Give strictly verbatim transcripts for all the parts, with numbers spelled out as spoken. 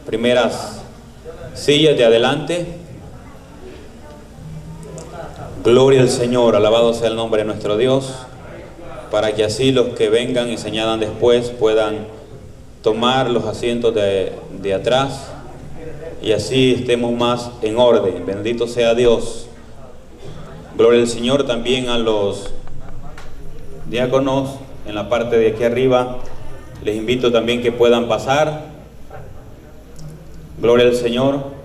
primeras sillas de adelante. Gloria al Señor, alabado sea el nombre de nuestro Dios, para que así los que vengan y se añadan después puedan tomar los asientos de, de atrás y así estemos más en orden. Bendito sea Dios. Gloria al Señor. También a los diáconos en la parte de aquí arriba, les invito también que puedan pasar. Gloria al Señor.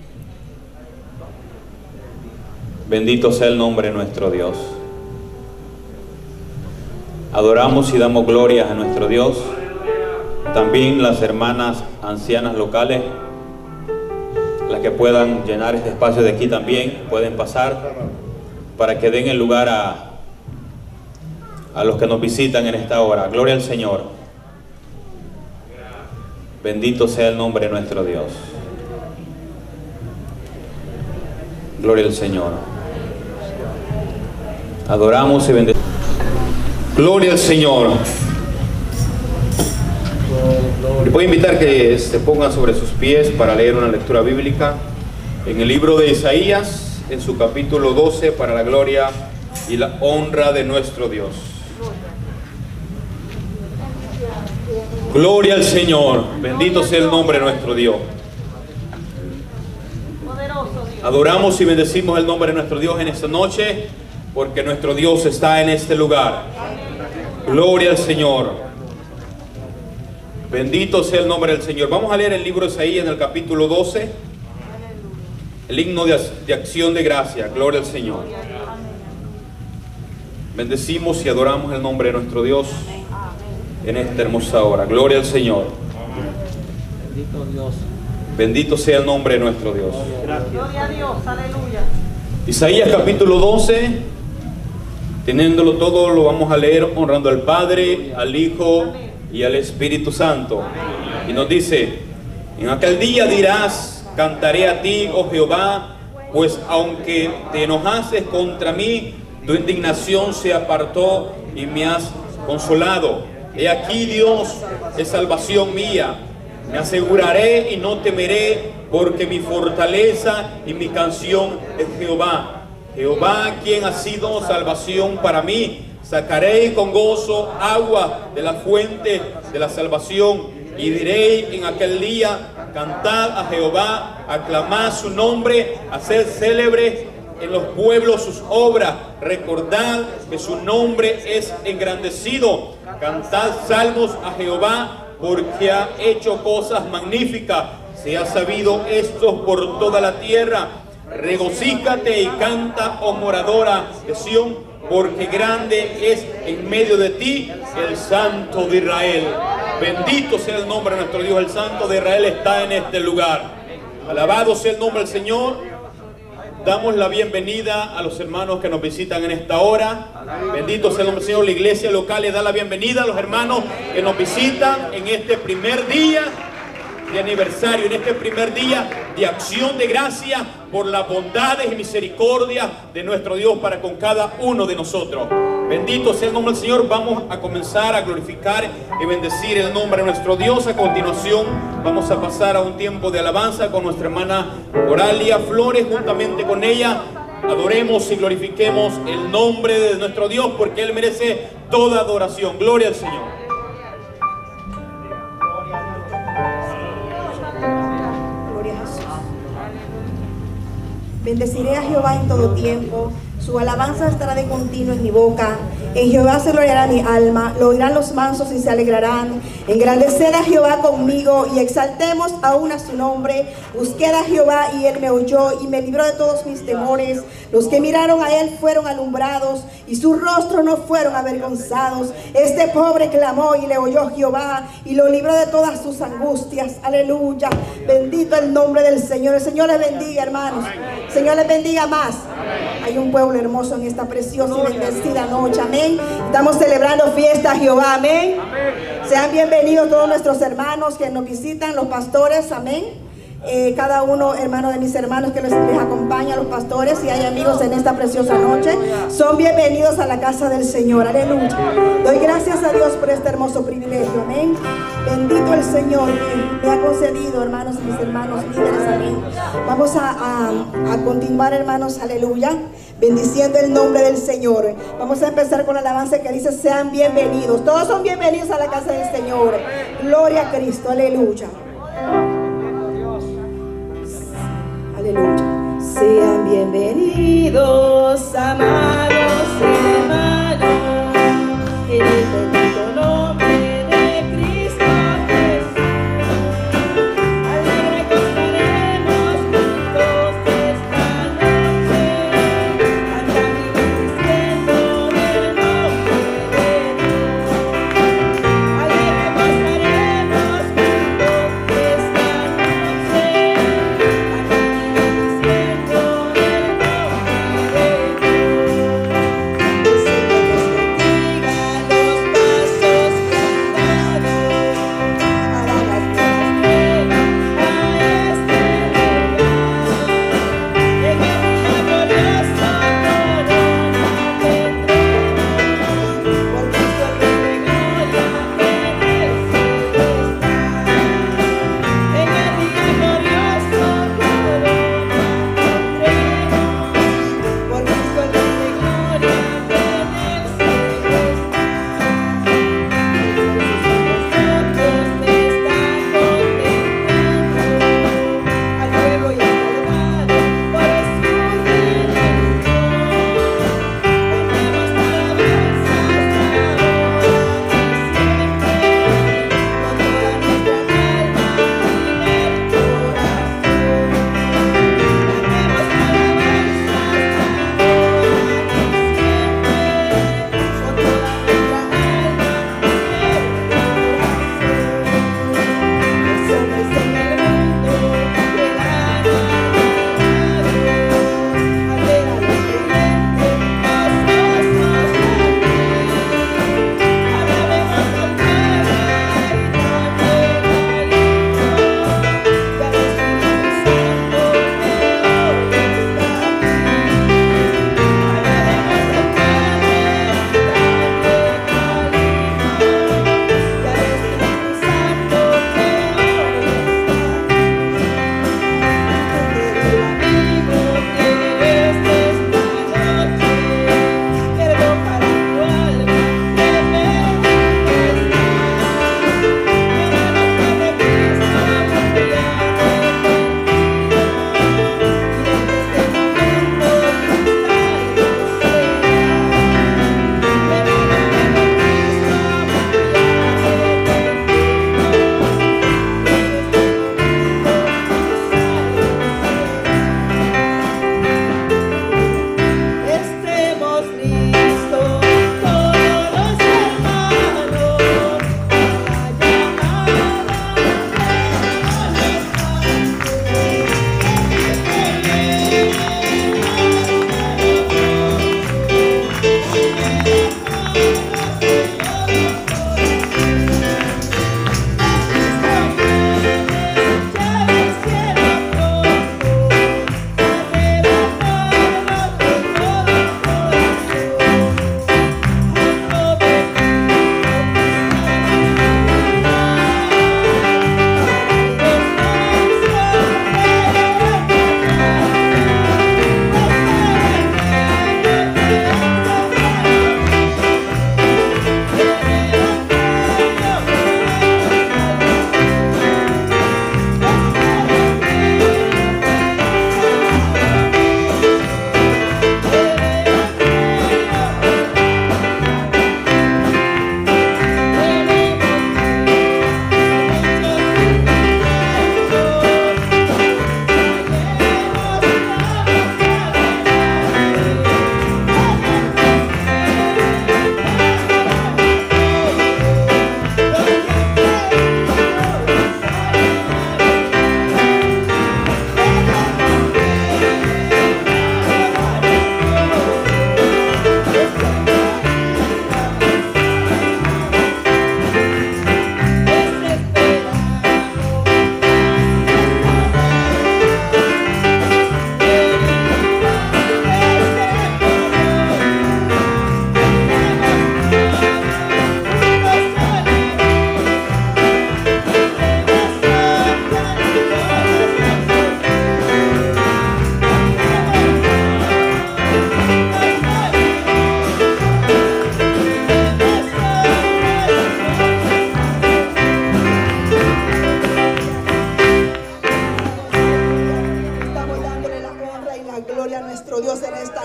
Bendito sea el nombre de nuestro Dios. Adoramos y damos gloria a nuestro Dios. También las hermanas ancianas locales, las que puedan llenar este espacio de aquí también, pueden pasar para que den el lugar a, a los que nos visitan en esta hora. Gloria al Señor. Bendito sea el nombre de nuestro Dios. Gloria al Señor. Adoramos y bendecimos. Gloria al Señor. Les voy a invitar que se pongan sobre sus pies para leer una lectura bíblica en el libro de Isaías, en su capítulo doce, para la gloria y la honra de nuestro Dios. Gloria al Señor. Bendito sea el nombre de nuestro Dios. Adoramos y bendecimos el nombre de nuestro Dios en esta noche, porque nuestro Dios está en este lugar. Gloria al Señor. Bendito sea el nombre del Señor. Vamos a leer el libro de Isaías en el capítulo doce. El himno de, de acción de gracia. Gloria al Señor. Bendecimos y adoramos el nombre de nuestro Dios en esta hermosa hora. Gloria al Señor. Bendito Dios. Bendito sea el nombre de nuestro Dios. Gloria a Dios, aleluya. Isaías capítulo doce, teniéndolo todo, lo vamos a leer honrando al Padre, al Hijo y al Espíritu Santo. Y nos dice: en aquel día dirás, cantaré a ti, oh Jehová, pues aunque te enojases contra mí, tu indignación se apartó y me has consolado. He aquí, Dios es salvación mía. Me aseguraré y no temeré, porque mi fortaleza y mi canción es Jehová. Jehová, quien ha sido salvación para mí. Sacaré con gozo agua de la fuente de la salvación. Y diré en aquel día: cantad a Jehová, aclamad su nombre, haced célebre en los pueblos sus obras. Recordad que su nombre es engrandecido. Cantad salmos a Jehová, porque ha hecho cosas magníficas. Se ha sabido esto por toda la tierra. Regocíjate y canta, oh moradora de Sión, porque grande es en medio de ti el Santo de Israel. Bendito sea el nombre de nuestro Dios. El Santo de Israel está en este lugar. Alabado sea el nombre del Señor. Damos la bienvenida a los hermanos que nos visitan en esta hora. Bendito sea el nombre del Señor. La iglesia local le da la bienvenida a los hermanos que nos visitan en este primer día de aniversario, en este primer día de acción de gracia por las bondades y misericordia de nuestro Dios para con cada uno de nosotros. Bendito sea el nombre del Señor. Vamos a comenzar a glorificar y bendecir el nombre de nuestro Dios. A continuación vamos a pasar a un tiempo de alabanza con nuestra hermana Oralia Flores. Juntamente con ella adoremos y glorifiquemos el nombre de nuestro Dios, porque Él merece toda adoración. Gloria al Señor. Bendeciré a Jehová en todo tiempo, su alabanza estará de continuo en mi boca. En Jehová se gloriará mi alma, lo oirán los mansos y se alegrarán. Engrandeced a Jehová conmigo y exaltemos aún a su nombre. Busqué a Jehová y él me oyó y me libró de todos mis temores. Los que miraron a él fueron alumbrados y su rostro no fueron avergonzados. Este pobre clamó y le oyó Jehová y lo libró de todas sus angustias. Aleluya. Bendito el nombre del Señor. El Señor les bendiga, hermanos. El Señor les bendiga más. Hay un pueblo hermoso en esta preciosa y bendecida noche. Amén. Estamos celebrando fiesta a Jehová. Amén. Sean bienvenidos todos nuestros hermanos que nos visitan, los pastores. Amén. eh, cada uno, hermano de mis hermanos que les, les acompaña, los pastores, y hay amigos en esta preciosa noche, son bienvenidos a la casa del Señor. Aleluya. Doy gracias a Dios por este hermoso privilegio. Amén. Bendito el Señor que me ha concedido, hermanos y mis hermanos líderes. Amén. Vamos a, a, a continuar, hermanos, aleluya, bendiciendo el nombre del Señor. Vamos a empezar con la alabanza que dice: sean bienvenidos. Todos son bienvenidos a la casa del Señor. Gloria a Cristo, aleluya. Aleluya. Sean bienvenidos, amados hermanos, en el bendito nombre de Cristo Jesús. Alegre gozaremos juntos esta noche, cantando y bendiciendo el nombre de Dios. Alegre gozaremos juntos esta noche, cantando y bendiciendo el nombre de Dios.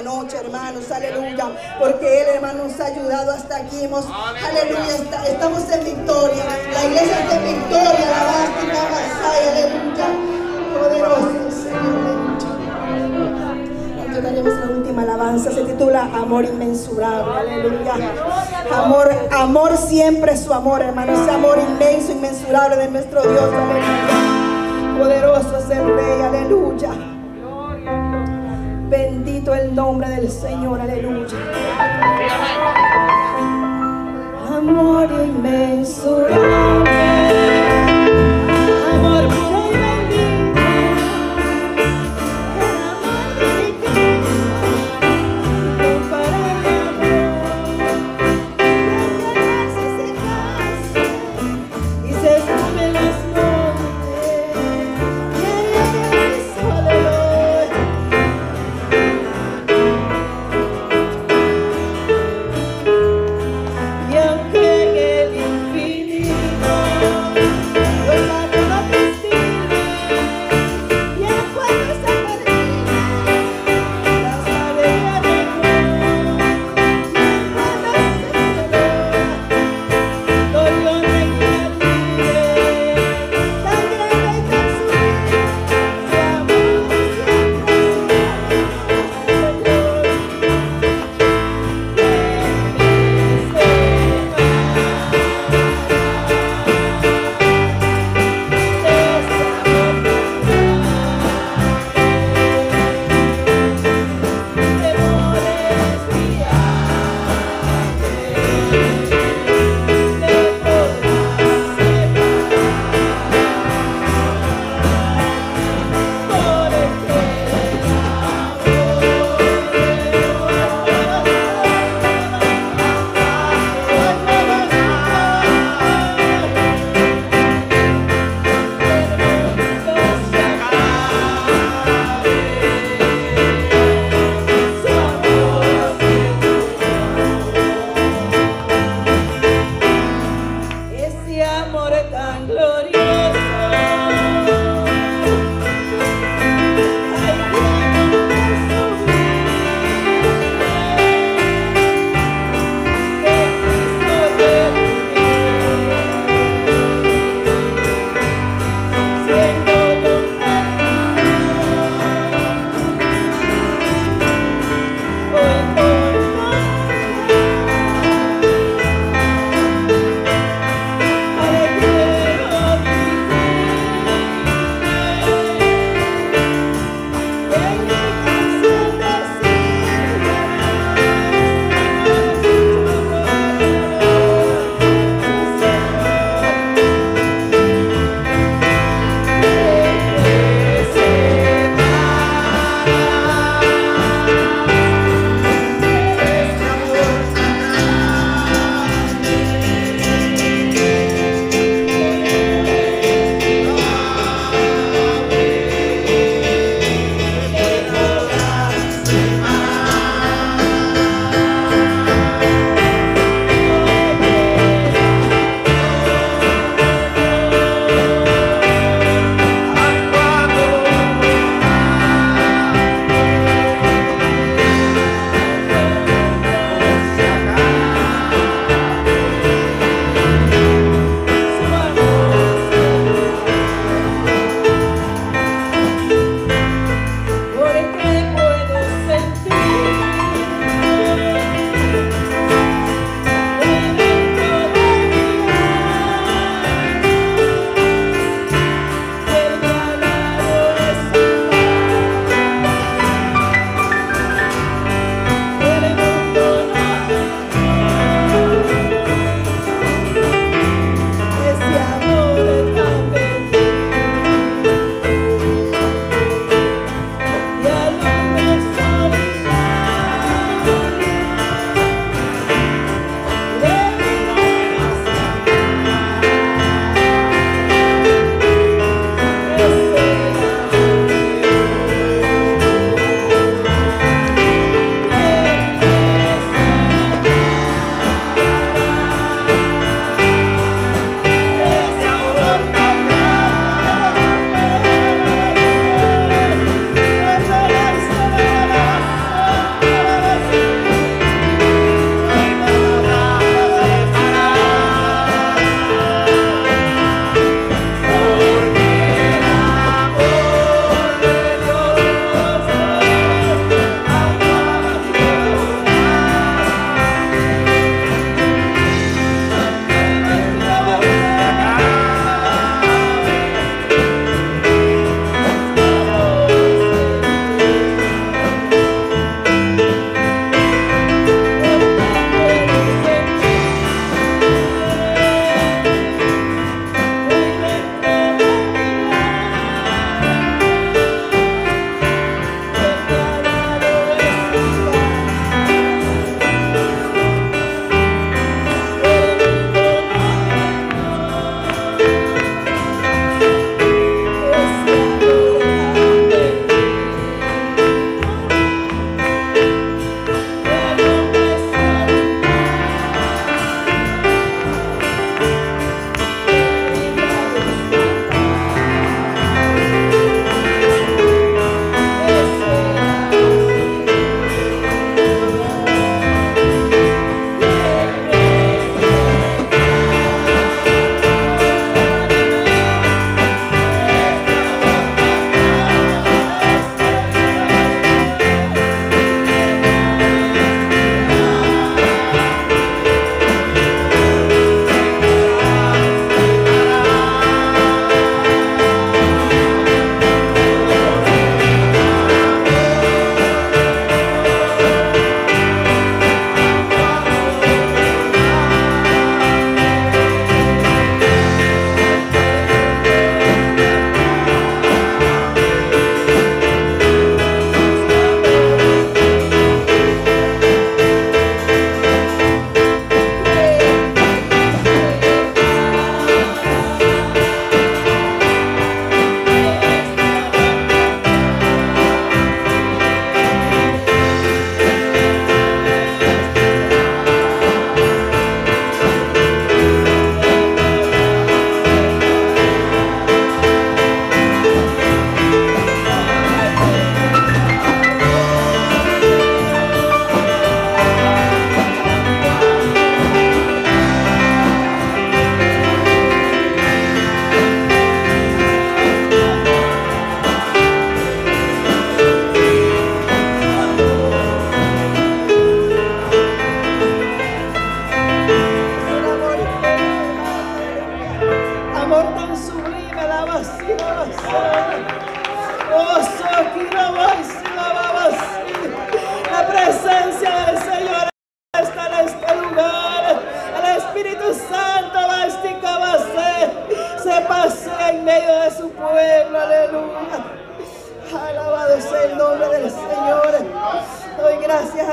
esta noche, hermanos, aleluya, porque Él, hermano, nos ha ayudado hasta aquí. Hemos, aleluya, está- estamos en victoria. La iglesia está en victoria, alabaste, alabaste, aleluya. Poderoso Señor, aleluya. Cantaremos la última alabanza, se titula Amor Inmensurable, aleluya. Amor, amor siempre su amor, hermano, ese amor inmenso, inmensurable de nuestro Dios, aleluya. Poderoso es el Rey, aleluya. Bendito el nombre del Señor, aleluya. Amor inmensurable, amor puro y bendito, el amor de Cristo, incomparable amor, que se se casa y se sube en los montes, y ella hizo, aleluya.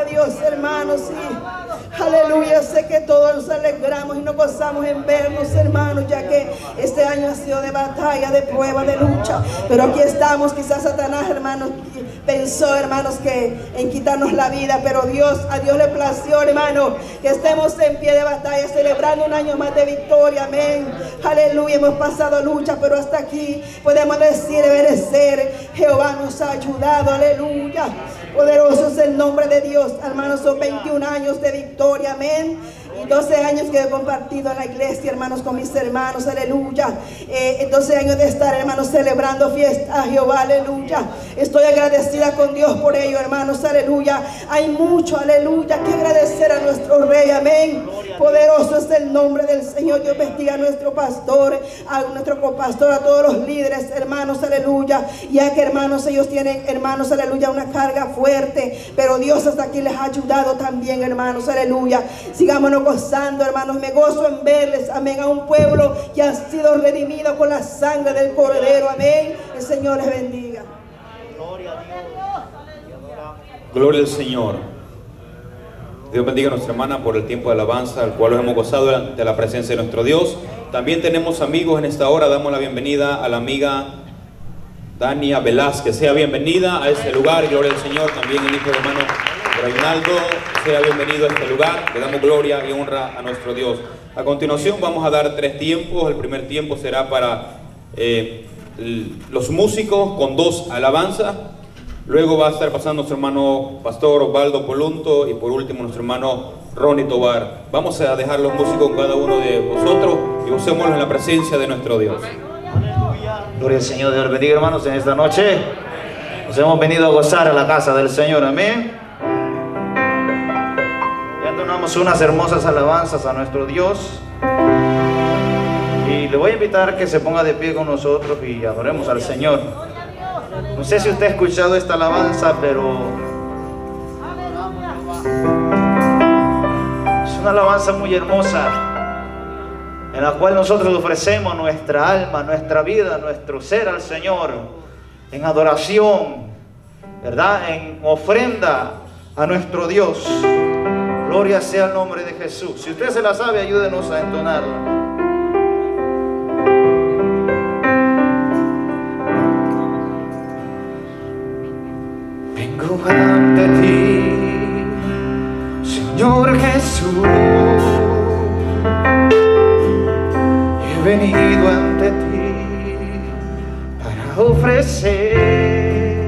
Dios, hermanos, sí. Aleluya, sé que todos nos alegramos y nos gozamos en vernos, hermanos, ya que este año ha sido de batalla, de prueba, de lucha. Pero aquí estamos, quizás Satanás, hermanos, pensó, hermanos, que en quitarnos la vida, pero Dios, a Dios le plació, hermano, que estemos en pie de batalla, celebrando un año más de victoria, amén. Aleluya, hemos pasado lucha, pero hasta aquí podemos decir, obedecer, Jehová nos ha ayudado, aleluya. Poderoso es el nombre de Dios, hermanos, son veintiún años de victoria, amén. Y doce años que he compartido en la iglesia, hermanos, con mis hermanos, aleluya. Eh, doce años de estar, hermanos, celebrando fiesta a Jehová, aleluya. Estoy agradecida con Dios por ello, hermanos, aleluya. Hay mucho, aleluya, que agradecer a nuestro Rey, amén. Poderoso es el nombre del Señor. Dios bendiga a nuestro pastor, a nuestro copastor, a todos los líderes, hermanos, aleluya. Ya que, hermanos, ellos tienen, hermanos, aleluya, una carga fuerte, pero Dios hasta aquí les ha ayudado también, hermanos, aleluya. Sigámonos gozando, hermanos, me gozo en verles, amén, a un pueblo que ha sido redimido con la sangre del Cordero, amén. El Señor les bendiga. Gloria a Dios. Gloria al Señor. Dios bendiga a nuestra hermana por el tiempo de alabanza, al cual nos hemos gozado ante la presencia de nuestro Dios. También tenemos amigos en esta hora. Damos la bienvenida a la amiga Dania Velázquez. Sea bienvenida a este lugar. Gloria al Señor. También el hijo de hermano Reinaldo, sea bienvenido a este lugar. Le damos gloria y honra a nuestro Dios. A continuación vamos a dar tres tiempos. El primer tiempo será para eh, los músicos con dos alabanzas. Luego va a estar pasando nuestro hermano pastor Osvaldo Polunto y por último nuestro hermano Ronnie Tobar. Vamos a dejar los músicos con cada uno de vosotros y gocémonos en la presencia de nuestro Dios. Gloria al Señor. Dios bendiga, hermanos, en esta noche. Nos hemos venido a gozar a la casa del Señor, amén. Ya entonamos unas hermosas alabanzas a nuestro Dios. Y le voy a invitar que se ponga de pie con nosotros y adoremos al Señor. No sé si usted ha escuchado esta alabanza, pero es una alabanza muy hermosa, en la cual nosotros ofrecemos nuestra alma, nuestra vida, nuestro ser al Señor, en adoración, ¿verdad? En ofrenda a nuestro Dios. Gloria sea el nombre de Jesús. Si usted se la sabe, ayúdenos a entonarla. Vengo ante ti, Señor Jesús. He venido ante ti para ofrecer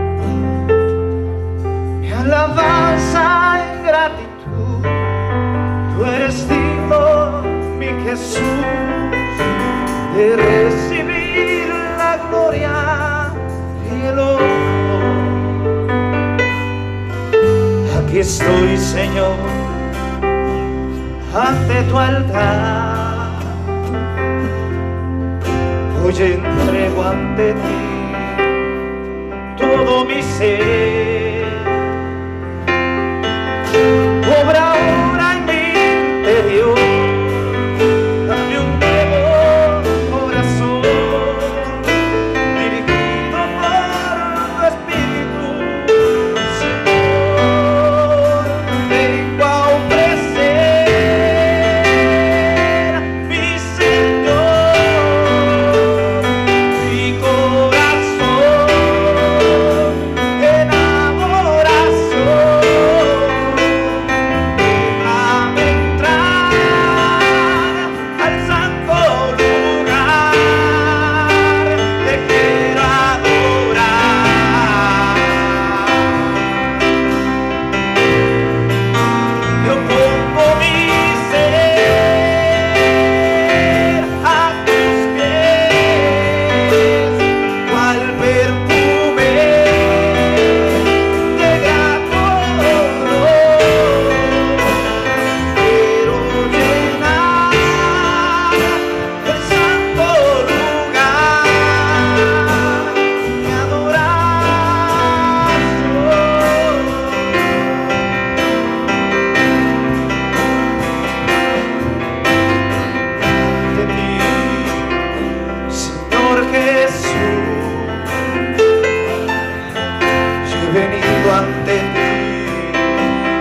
mi alabanza en gratitud. Tú eres digno, mi Jesús, de recibir la gloria y el honor. Aquí estoy, Señor, ante tu altar. Hoy entrego ante ti todo mi ser. Obra ahora en mi interior. Dame un nuevo corazón, dirigido por tu Espíritu, Señor. Vengo a ofrecer mi Señor, mi corazón en adoración. Déjame entrar al santo lugar, te quiero adorar. Yo pongo mi ser a tus pies, cual perfume de grato olor. Quiero llenar el santo lugar de adoración. De ti, Señor Jesús, yo he venido ante ti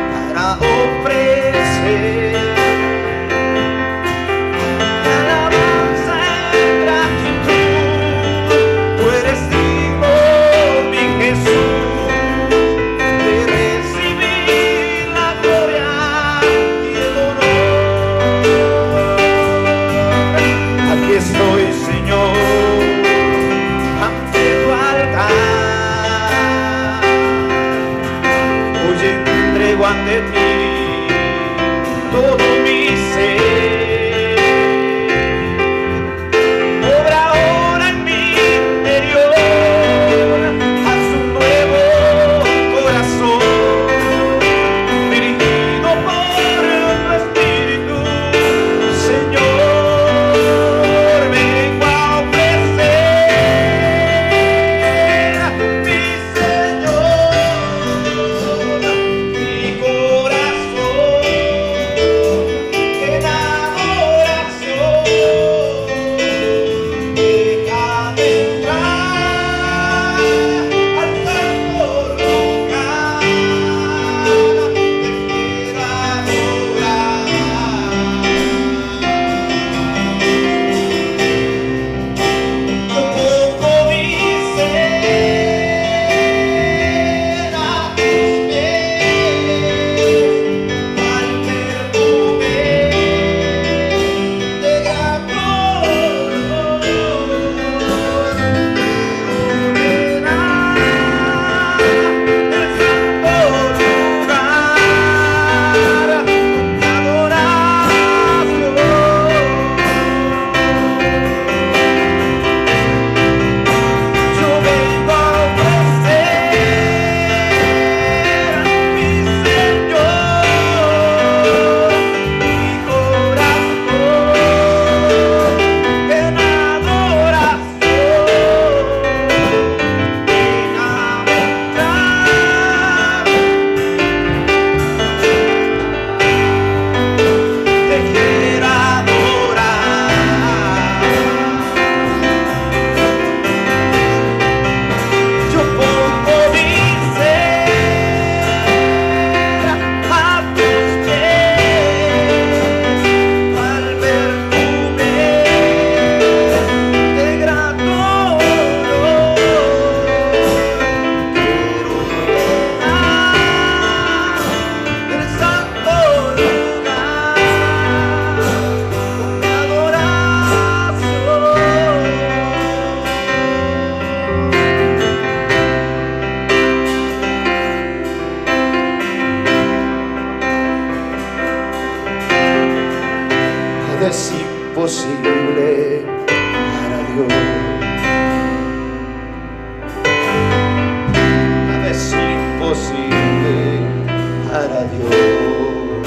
Dios.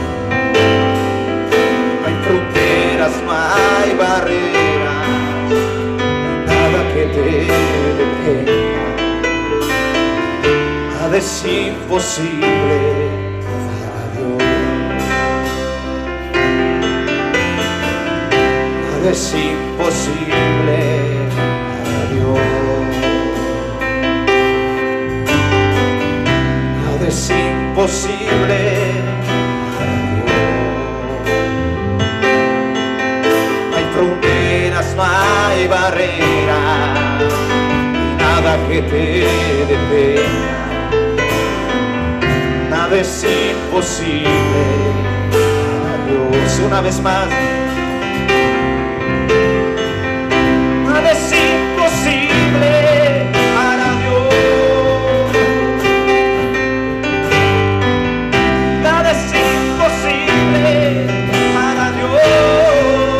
No hay fronteras, no hay barreras, nada que te detenga. Nada es imposible para Dios. Nada es imposible para Dios. Nada es imposible para Dios. No hay fronteras, no hay barreras, nada que te detenga. Nada es imposible para Dios. Una vez más. Nada es imposible para Dios. Nada es imposible para Dios.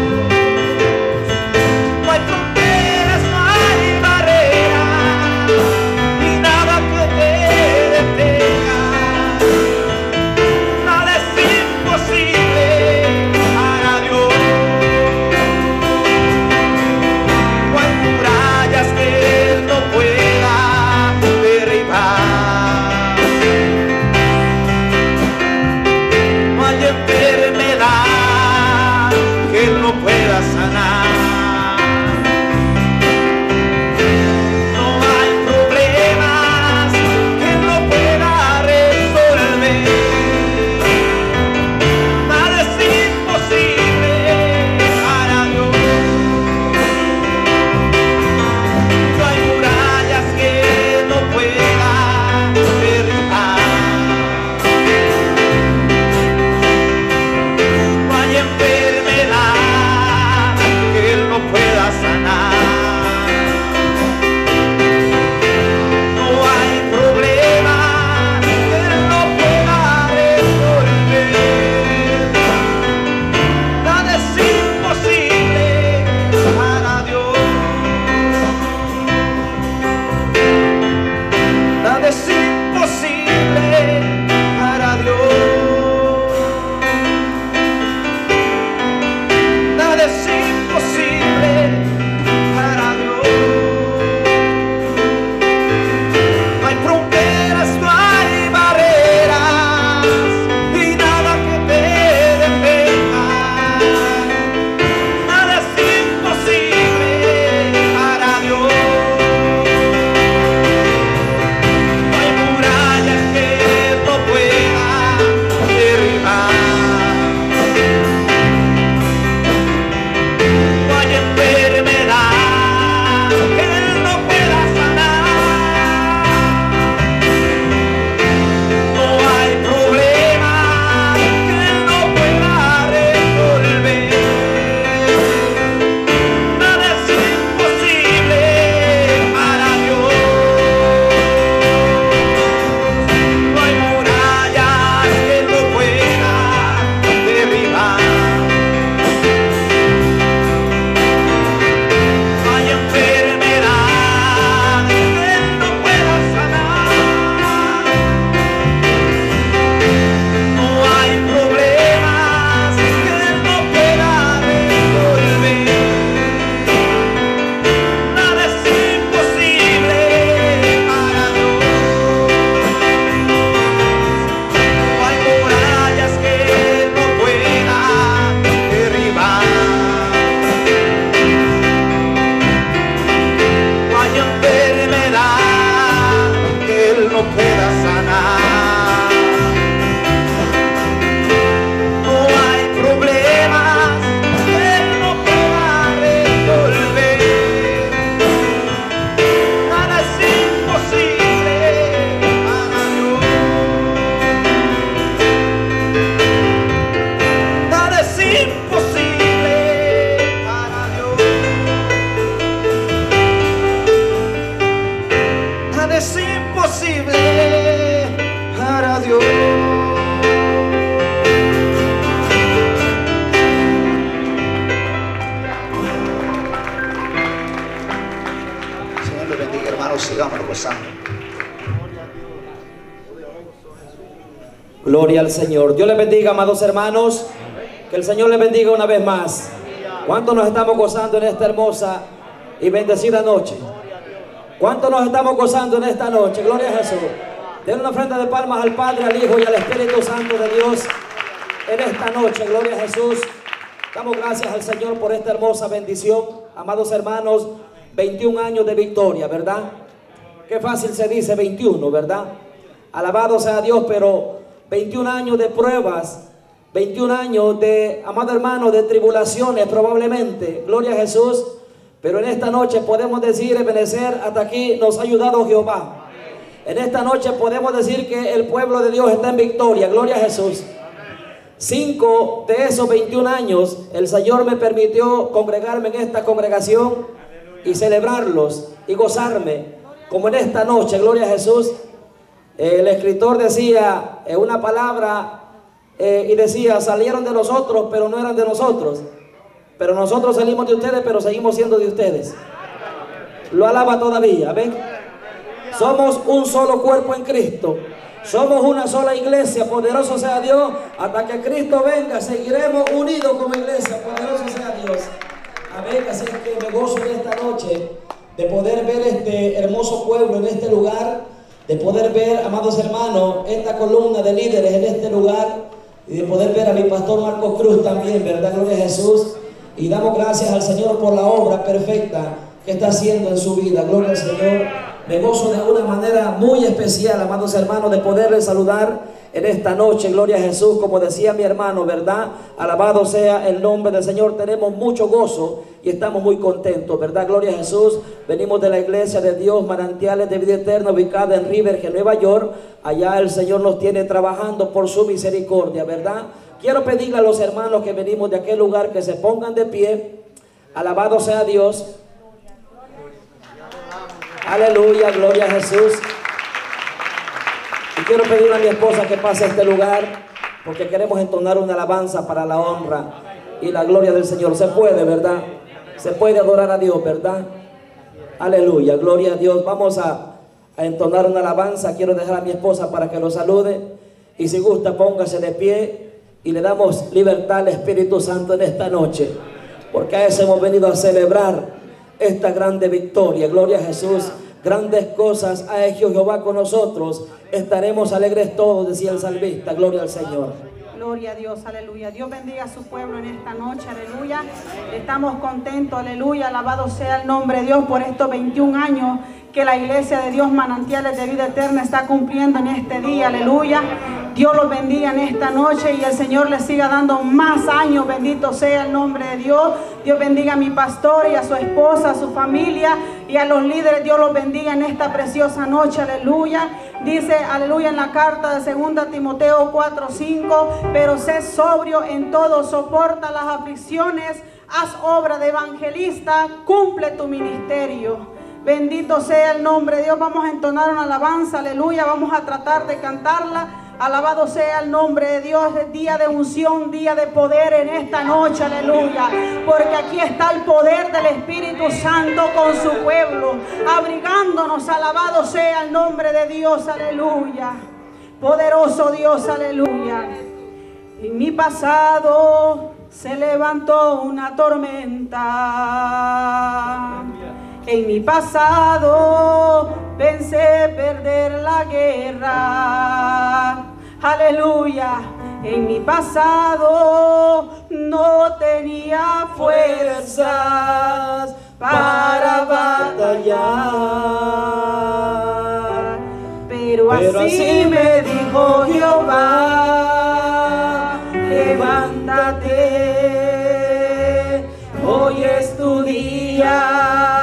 No hay fronteras, no hay barreras, ni nada que te detenga. Nada es imposible para Dios. No hay murallas que Él no pueda derribar. No hay enfermedad que Él no pueda sanar. No hay problemas que Él no pueda resolver. Nada es imposible para Dios. No hay murallas que Él no pueda derribar. No hay enfermedad que Él no pueda sanar. No hay problema que Él no pueda resolver. Nada es imposible para Dios. Nada es imposible para Dios. Nada es imposible para Dios. No hay fronteras, no hay barreras, y nada que te detenga. Nada es imposible para Dios. No hay murallas que Él no pueda derribar. No hay enfermedad que Él no pueda sanar. No hay problemas que Él no pueda resolver. Nada es imposible para Dios. No hay murallas que Él no pueda derribar. No hay enfermedad que Él no pueda sanar. No hay problemas que Él no pueda resolver. Nada es imposible para Dios. No hay murallas que Él no pueda derribar. No hay enfermedad que Él no pueda sanar. No hay problemas que Él no pueda resolver. Nada es imposible para Dios. Nada es imposible para Dios. Nada es imposible para Dios. Señor le bendiga, hermanos, sigamos gozando. Gloria al Señor. Dios les bendiga, amados hermanos. Que el Señor les bendiga una vez más. ¿Cuántos nos estamos gozando en esta hermosa y bendecida noche? ¿Cuántos nos estamos gozando en esta noche? Gloria a Jesús. Den una ofrenda de palmas al Padre, al Hijo y al Espíritu Santo de Dios en esta noche. Gloria a Jesús. Damos gracias al Señor por esta hermosa bendición. Amados hermanos, veintiún años de victoria, ¿verdad? Qué fácil se dice veintiuno, ¿verdad? Alabado sea Dios, pero veintiún años de pruebas, veintiún años de, amado hermano, de tribulaciones probablemente. Gloria a Jesús. Pero en esta noche podemos decir, Ebenezer, hasta aquí nos ha ayudado Jehová. En esta noche podemos decir que el pueblo de Dios está en victoria. Gloria a Jesús. Cinco de esos veintiún años, el Señor me permitió congregarme en esta congregación y celebrarlos y gozarme, como en esta noche. Gloria a Jesús. El escritor decía en una palabra eh, y decía, salieron de nosotros, pero no eran de nosotros. Pero nosotros salimos de ustedes, pero seguimos siendo de ustedes. Lo alaba todavía, ¿ven? Somos un solo cuerpo en Cristo. Somos una sola iglesia, poderoso sea Dios. Hasta que Cristo venga, seguiremos unidos como iglesia, poderoso sea Dios. Amén. Así que me gozo en esta noche de poder ver este hermoso pueblo en este lugar, de poder ver, amados hermanos, esta columna de líderes en este lugar, y de poder ver a mi pastor Marcos Cruz también, ¿verdad? Gloria a Jesús. Y damos gracias al Señor por la obra perfecta que está haciendo en su vida. Gloria al Señor. Me gozo de una manera muy especial, amados hermanos, de poderles saludar en esta noche. Gloria a Jesús. Como decía mi hermano, ¿verdad? Alabado sea el nombre del Señor. Tenemos mucho gozo y estamos muy contentos, ¿verdad? Gloria a Jesús. Venimos de la iglesia de Dios, Manantiales de Vida Eterna, ubicada en Riverhead, Nueva York. Allá el Señor nos tiene trabajando por su misericordia, ¿verdad? Quiero pedirle a los hermanos que venimos de aquel lugar que se pongan de pie. Alabado sea Dios. Aleluya, gloria a Jesús. Y quiero pedirle a mi esposa que pase a este lugar, porque queremos entonar una alabanza para la honra y la gloria del Señor. Se puede, ¿verdad? Se puede adorar a Dios, ¿verdad? Aleluya, gloria a Dios. Vamos a, a entonar una alabanza. Quiero dejar a mi esposa para que lo salude. Y si gusta, póngase de pie. Y le damos libertad al Espíritu Santo en esta noche, porque a eso hemos venido a celebrar esta grande victoria. Gloria a Jesús. Grandes cosas ha hecho Jehová con nosotros. Estaremos alegres todos, decía el salmista. Gloria al Señor. Gloria a Dios, aleluya. Dios bendiga a su pueblo en esta noche, aleluya. Estamos contentos, aleluya. Alabado sea el nombre de Dios por estos veintiún años que la iglesia de Dios, Manantiales de Vida Eterna, está cumpliendo en este día, aleluya. Dios los bendiga en esta noche y el Señor les siga dando más años. Bendito sea el nombre de Dios. Dios bendiga a mi pastor y a su esposa, a su familia y a los líderes. Dios los bendiga en esta preciosa noche, aleluya. Dice, aleluya, en la carta de segunda Timoteo cuatro cinco, pero sé sobrio en todo, soporta las aflicciones, haz obra de evangelista, cumple tu ministerio. Bendito sea el nombre de Dios. Vamos a entonar una alabanza, aleluya. Vamos a tratar de cantarla. Alabado sea el nombre de Dios. Es día de unción, día de poder en esta noche, aleluya. Porque aquí está el poder del Espíritu Santo con su pueblo, abrigándonos. Alabado sea el nombre de Dios, aleluya. Poderoso Dios, aleluya. En mi pasado se levantó una tormenta. En mi pasado pensé perder la guerra. Aleluya. En mi pasado no tenía fuerzas para batallar. Pero, Pero así, así me dijo Jehová, levántate, hoy es tu día,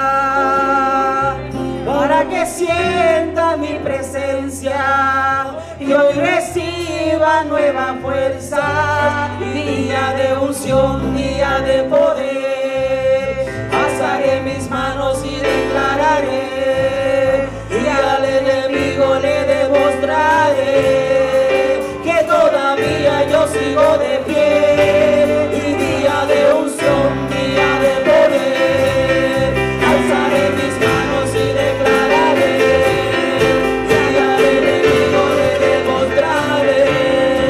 para que sienta mi presencia y hoy reciba nueva fuerza. Día de unción, día de poder, alzaré mis manos y declararé, y al enemigo le demostraré que todavía yo sigo de pie. Y día de unción, día de poder, alzaré mis manos y declararé, y al enemigo le demostraré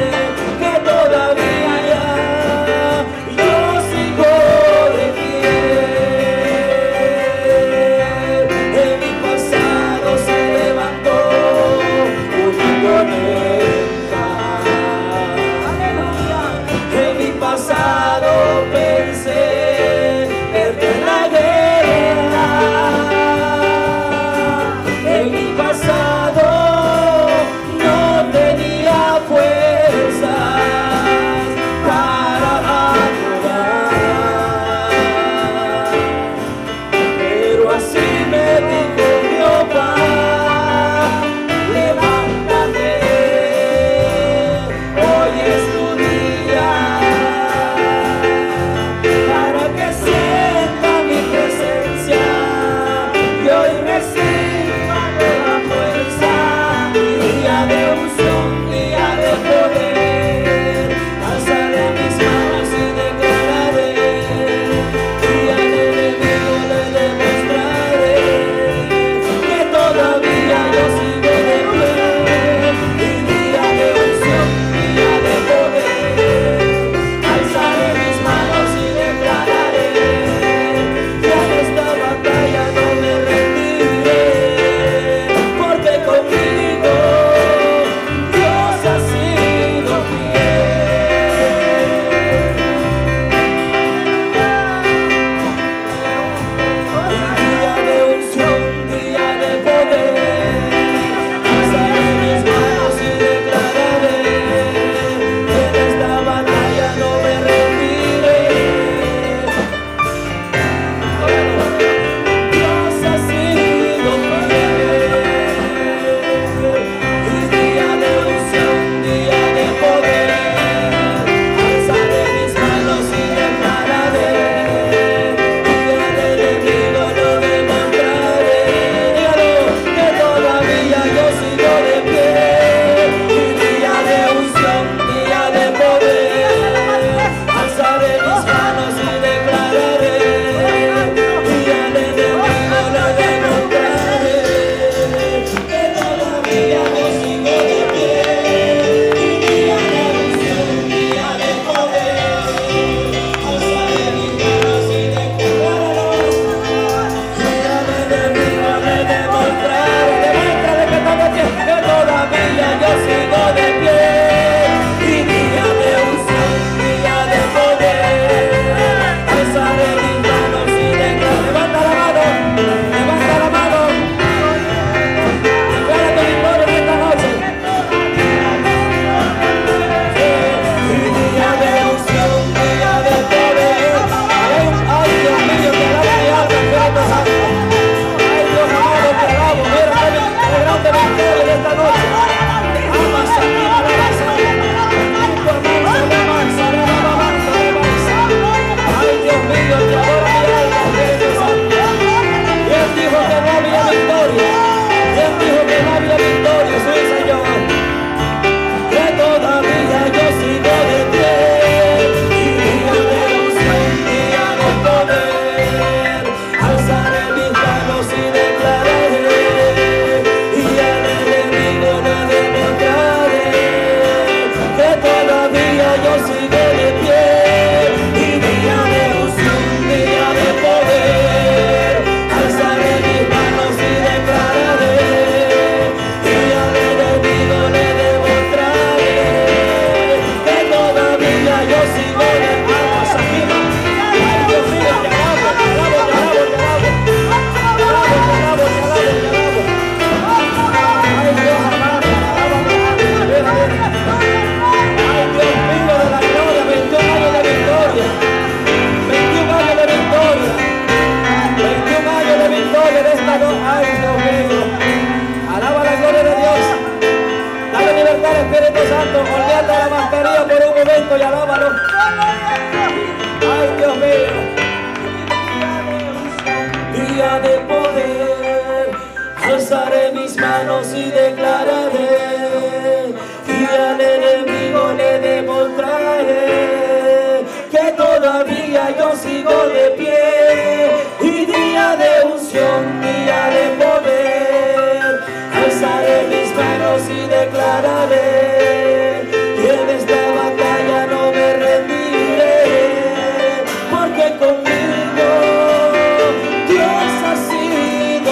alzaré mis manos y declararé, y al enemigo le demostraré que todavía yo sigo de pie, y día de unción, día de poder, alzaré mis manos y declararé, y en esta batalla no me rendiré, porque conmigo Dios ha sido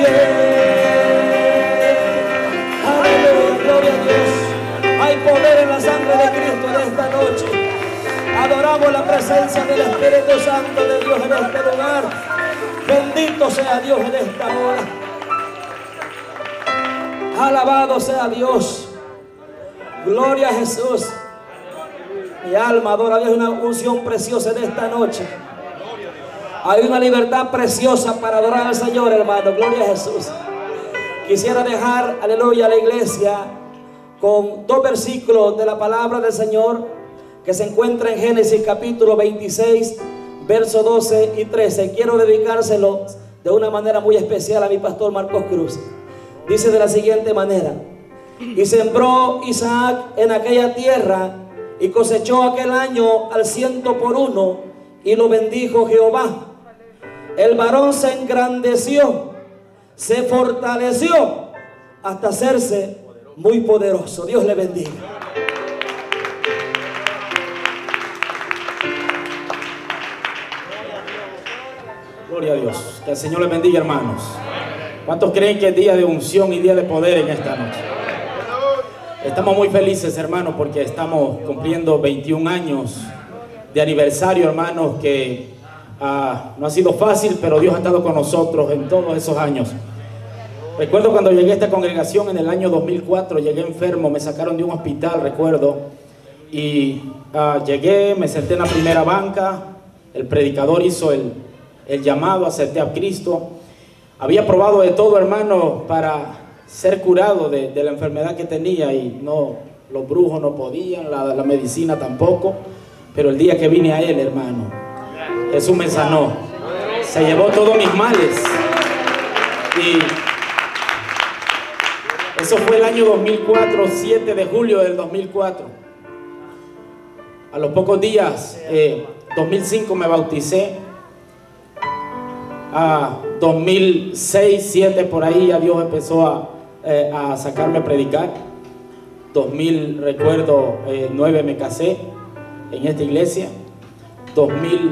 fiel. Aleluya, gloria a Dios. Hay poder en la sangre de Cristo en esta noche. Adoramos la presencia del Espíritu Santo de Dios en este lugar. Bendito sea Dios en esta hora. Alabado sea Dios. Gloria a Jesús. Mi alma adora a Dios. Una unción preciosa en esta noche. Hay una libertad preciosa para adorar al Señor, hermano. Gloria a Jesús. Quisiera dejar, aleluya, a la iglesia con dos versículos de la palabra del Señor que se encuentra en Génesis capítulo veintiséis, versos doce y trece. Quiero dedicárselo de una manera muy especial a mi pastor Marcos Cruz. Dice de la siguiente manera: y sembró Isaac en aquella tierra y cosechó aquel año al ciento por uno, y lo bendijo Jehová. El varón se engrandeció, se fortaleció hasta hacerse muy poderoso. Dios le bendiga. Gloria a Dios. Que el Señor les bendiga, hermanos. ¿Cuántos creen que es día de unción y día de poder en esta noche? Estamos muy felices, hermanos, porque estamos cumpliendo veintiún años de aniversario, hermanos, que uh, no ha sido fácil, pero Dios ha estado con nosotros en todos esos años. Recuerdo cuando llegué a esta congregación en el año dos mil cuatro, llegué enfermo, me sacaron de un hospital, recuerdo, y uh, llegué, me senté en la primera banca, el predicador hizo el, el llamado, acepté a Cristo. Había probado de todo, hermano, para ser curado de, de la enfermedad que tenía, y no, los brujos no podían, la, la medicina tampoco, pero el día que vine a Él, hermano, Jesús me sanó, se llevó todos mis males, y eso fue el año dos mil cuatro, siete de julio del dos mil cuatro. A los pocos días, eh, dos mil cinco me bauticé, a dos mil seis, siete por ahí ya Dios empezó a, eh, a sacarme a predicar. dos mil, recuerdo, eh, nueve me casé en esta iglesia. dos mil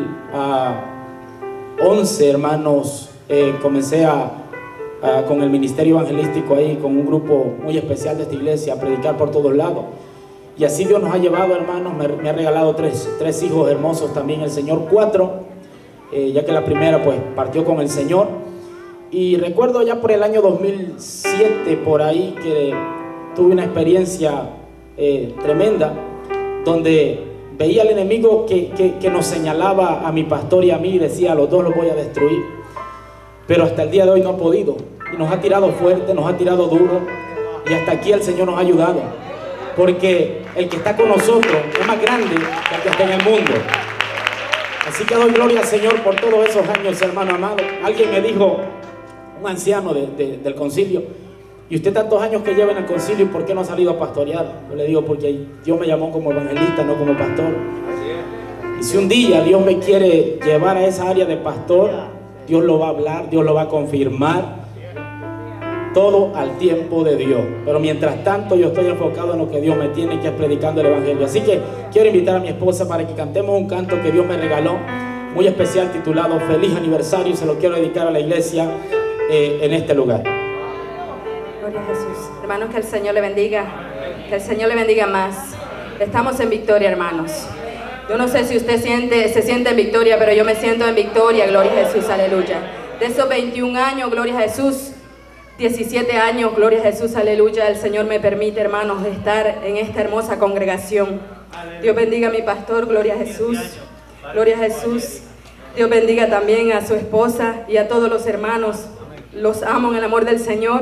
once, hermanos, eh, comencé a Uh, con el ministerio evangelístico ahí, con un grupo muy especial de esta iglesia, a predicar por todos lados. Y así Dios nos ha llevado, hermanos. Me, me ha regalado tres, tres hijos hermosos también el Señor, cuatro, eh, ya que la primera pues partió con el Señor. Y recuerdo ya por el año dos mil siete, por ahí, que tuve una experiencia eh, tremenda, donde veía al enemigo que, que, que nos señalaba a mi pastor y a mí, y decía: a los dos los voy a destruir. Pero hasta el día de hoy no ha podido, y nos ha tirado fuerte, nos ha tirado duro, y hasta aquí el Señor nos ha ayudado, porque el que está con nosotros es más grande que el que está en el mundo. Así que doy gloria al Señor por todos esos años, hermano amado. Alguien me dijo, un anciano de, de, del concilio: ¿y usted tantos años que lleva en el concilio, por qué no ha salido a pastorear? Yo le digo: porque Dios me llamó como evangelista, no como pastor. Y si un día Dios me quiere llevar a esa área de pastor, Dios lo va a hablar, Dios lo va a confirmar, todo al tiempo de Dios. Pero mientras tanto yo estoy enfocado en lo que Dios me tiene, que es predicando el evangelio. Así que quiero invitar a mi esposa para que cantemos un canto que Dios me regaló, muy especial, titulado Feliz Aniversario. Se lo quiero dedicar a la iglesia eh, en este lugar. Gloria a Jesús. Hermanos, que el Señor le bendiga, que el Señor le bendiga más. Estamos en victoria, hermanos. Yo no sé si usted siente, se siente en victoria, pero yo me siento en victoria. Gloria a Jesús, aleluya. De esos veintiún años, gloria a Jesús, diecisiete años, gloria a Jesús, aleluya. El Señor me permite, hermanos, estar en esta hermosa congregación. Dios bendiga a mi pastor, gloria a Jesús. Gloria a Jesús. Dios bendiga también a su esposa y a todos los hermanos. Los amo en el amor del Señor.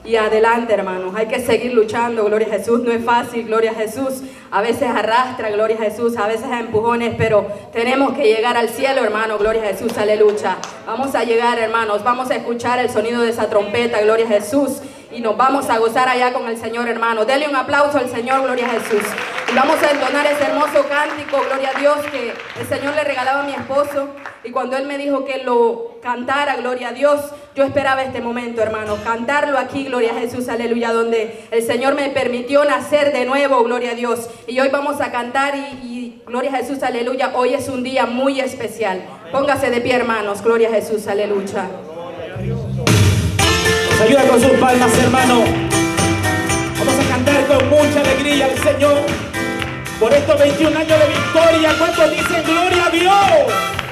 y adelante, hermanos. Hay que seguir luchando, gloria a Jesús. No es fácil, gloria a Jesús. A veces arrastra, gloria a Jesús. A veces a empujones, pero tenemos que llegar al cielo, hermano, gloria a Jesús, aleluya. Vamos a llegar, hermanos. Vamos a escuchar el sonido de esa trompeta, gloria a Jesús. Y nos vamos a gozar allá con el Señor, hermano. Dele un aplauso al Señor, gloria a Jesús. Y vamos a entonar ese hermoso cántico, gloria a Dios, que el Señor le regalaba a mi esposo. Y cuando él me dijo que lo cantara, gloria a Dios, yo esperaba este momento, hermano. Cantarlo aquí, gloria a Jesús, aleluya, donde el Señor me permitió nacer de nuevo, gloria a Dios. Y hoy vamos a cantar y, y gloria a Jesús, aleluya. Hoy es un día muy especial. Póngase de pie, hermanos, gloria a Jesús, aleluya. Nos ayuda con sus palmas, hermano. Vamos a cantar con mucha alegría al Señor por estos veintiún años de victoria. ¿Cuántos dicen gloria a Dios?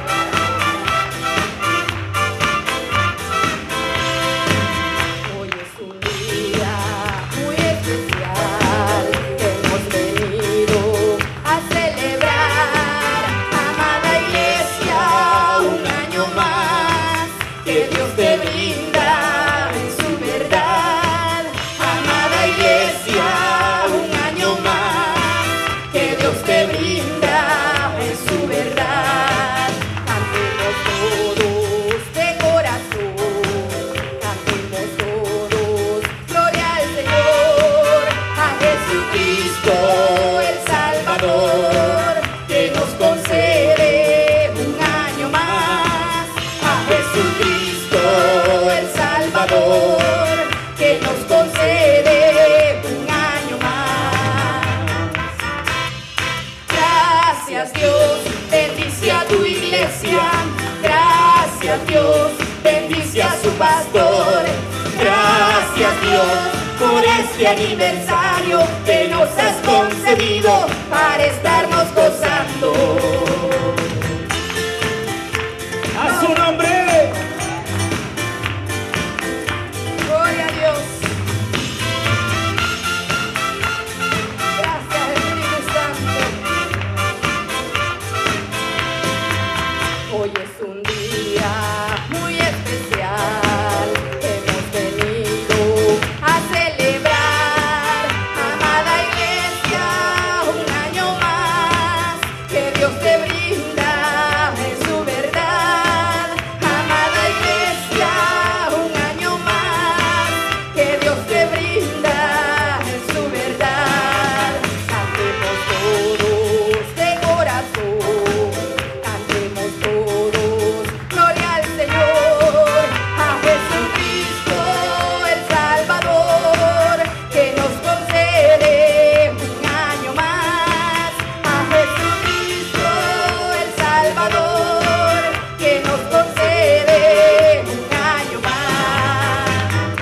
Hoy es un día muy especial. Hemos venido a celebrar, amada iglesia, un año más que Dios te brinda. Que nos concede un año más. Gracias Dios, bendice a tu iglesia. Gracias Dios, bendice a su pastor. Gracias Dios por este aniversario que nos has concedido para estarnos gozando. A su nombre. Hoy es un día muy especial, hemos venido a celebrar, amada iglesia, un año más que Dios te brinda en su verdad. Amada iglesia, un año más que Dios te brinda en su verdad. Cantemos todos de corazón, cantemos todos, gloria al Señor, a Jesucristo el Salvador, que nos concede un año más. A Jesucristo el Salvador, que nos concede un año más.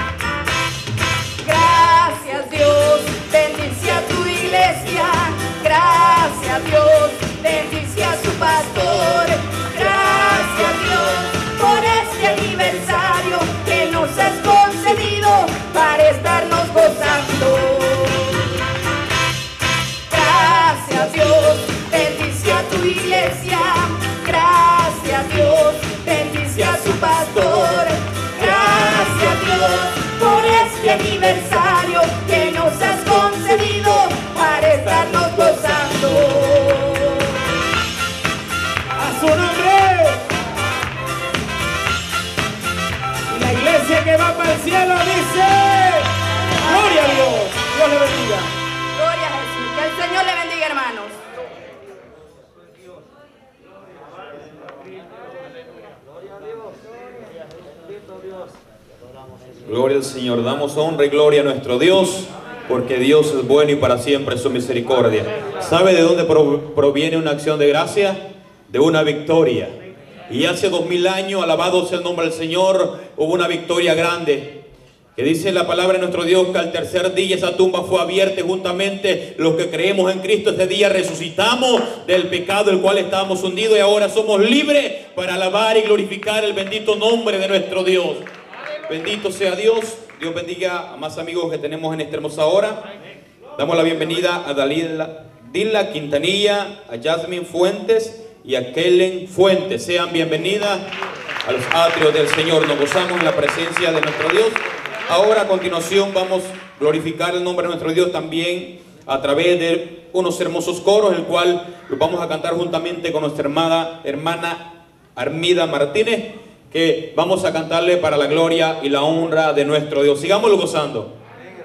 Gracias Dios, bendice a tu iglesia. Gracias Dios, bendice a su pastor. Gracias Dios por este aniversario que nos has concedido para estarnos gozando. Gracias Dios, bendice a tu iglesia. Gracias Dios, bendice a su pastor. Gracias Dios por este aniversario que nos has concedido para estarnos gozando. A su nombre. Y la iglesia que va para el cielo dice gloria a Dios. Dios le bendiga. Gloria a Jesús. Que el Señor le bendiga, hermanos. Gloria al Señor, damos honra y gloria a nuestro Dios, porque Dios es bueno y para siempre su misericordia. ¿Sabe de dónde proviene una acción de gracia? De una victoria. Y hace dos mil años, alabado sea el nombre del Señor, hubo una victoria grande. Que dice la palabra de nuestro Dios que al tercer día esa tumba fue abierta y juntamente los que creemos en Cristo ese día resucitamos del pecado el cual estábamos hundidos y ahora somos libres para alabar y glorificar el bendito nombre de nuestro Dios. Bendito sea Dios. Dios bendiga a más amigos que tenemos en esta hermosa hora. Damos la bienvenida a Dalila Dila Quintanilla, a Jasmine Fuentes y a Kellen Fuentes. Sean bienvenidas a los atrios del Señor. Nos gozamos en la presencia de nuestro Dios. ahora a continuación vamos a glorificar el nombre de nuestro Dios también a través de unos hermosos coros, el cual los vamos a cantar juntamente con nuestra hermana, hermana Armida Martínez, que vamos a cantarle para la gloria y la honra de nuestro Dios. Sigámoslo gozando.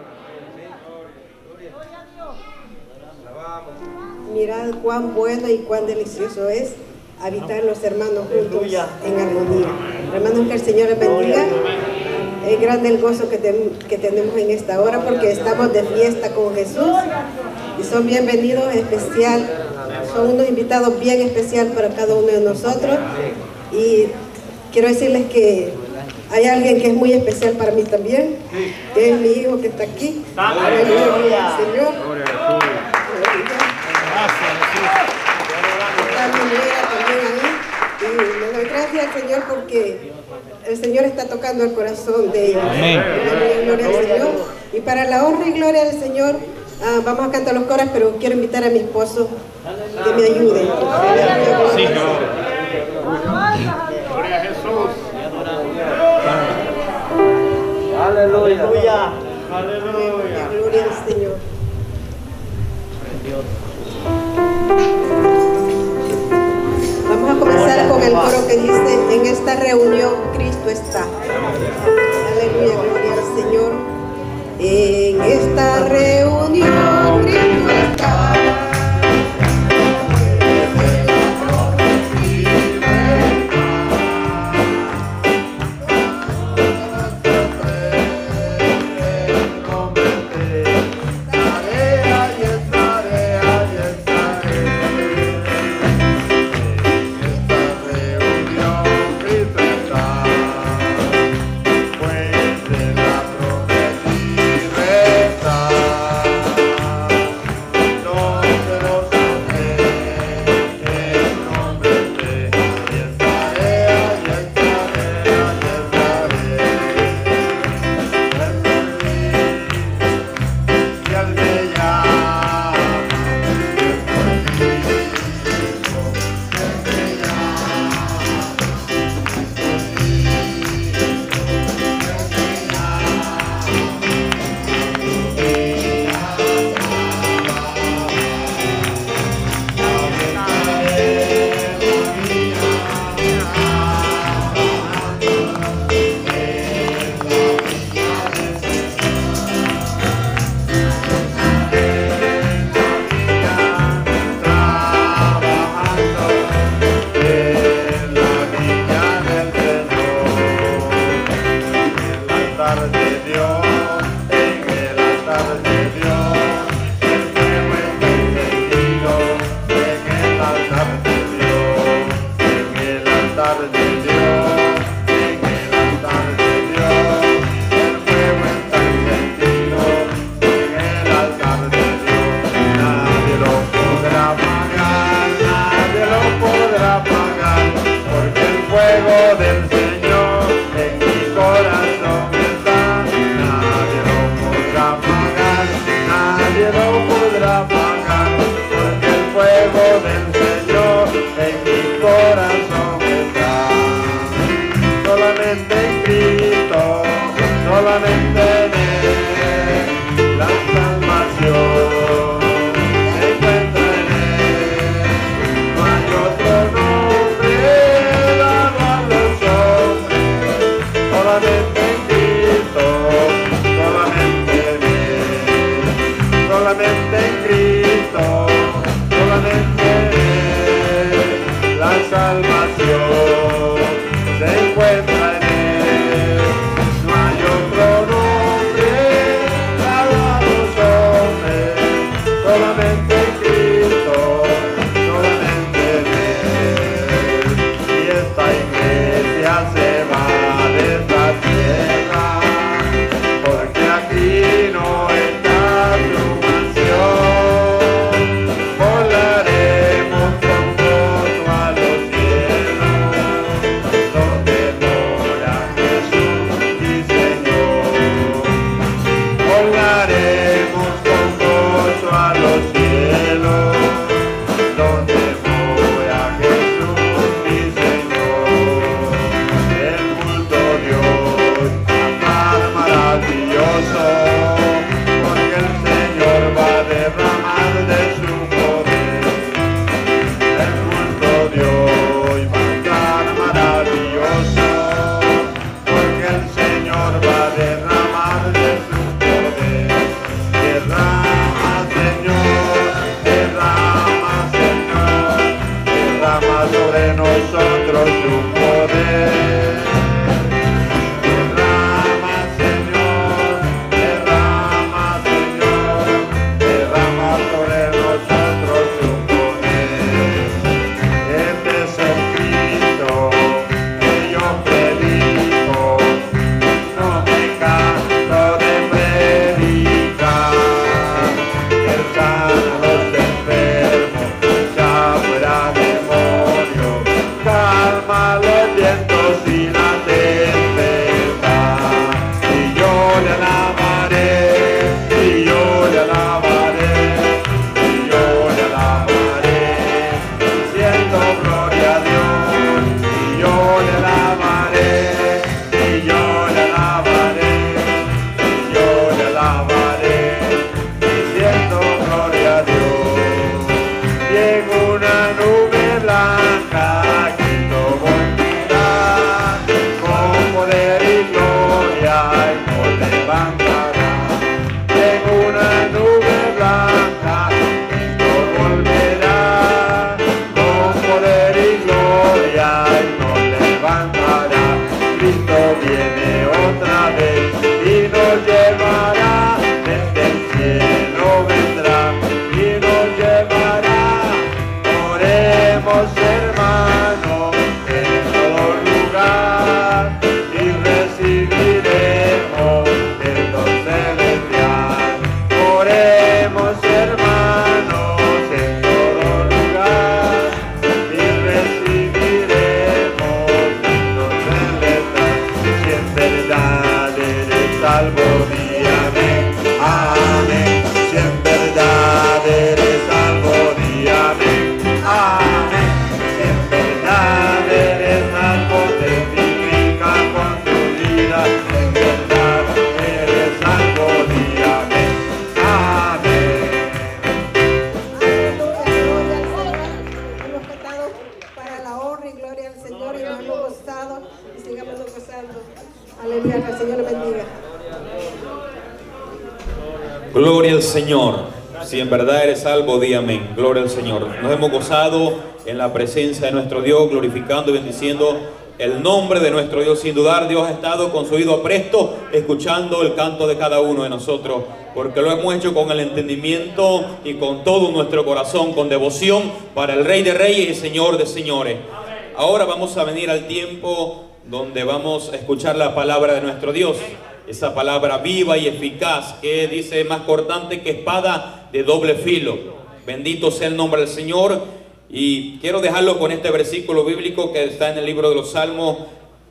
Mirad cuán bueno y cuán delicioso es habitar los hermanos juntos en armonía. Hermanos, que el Señor les bendiga. Es grande el gozo que, ten, que tenemos en esta hora porque estamos de fiesta con Jesús y son bienvenidos especial. Son unos invitados bien especial para cada uno de nosotros y quiero decirles que hay alguien que es muy especial para mí también, que es mi hijo que está aquí. Aleluya, Señor. Y le doy gracias al Señor porque el Señor está tocando el corazón de ellos. Amén. Gloria al Señor. Y para la honra y gloria del Señor, uh, vamos a cantar los coros, pero quiero invitar a mi esposo que me ayude. Sí, Gloria a Jesús. Aleluya. Aleluya. Gloria al Señor. Vamos a comenzar con el coro que dice: en esta reunión Cristo está. Aleluya, gloria al Señor. En esta reunión Cristo está. Dios, amar, amar a ti. glorioso, porque el Señor va a derramar de su poder. El mundo de hoy va a estar maravilloso, porque el Señor va a derramar de su poder. Derrama, Señor, derrama, Señor, derrama sobre nosotros tu poder. Gloria al Señor. Si en verdad eres salvo, di amén. Gloria al Señor. Nos hemos gozado en la presencia de nuestro Dios, glorificando y bendiciendo el nombre de nuestro Dios. Sin dudar, Dios ha estado con su oído presto, escuchando el canto de cada uno de nosotros, porque lo hemos hecho con el entendimiento y con todo nuestro corazón, con devoción para el Rey de Reyes y Señor de Señores. Ahora vamos a venir al tiempo donde vamos a escuchar la palabra de nuestro Dios. Esa palabra viva y eficaz, que dice más cortante que espada de doble filo. Bendito sea el nombre del Señor. Y quiero dejarlo con este versículo bíblico que está en el libro de los Salmos,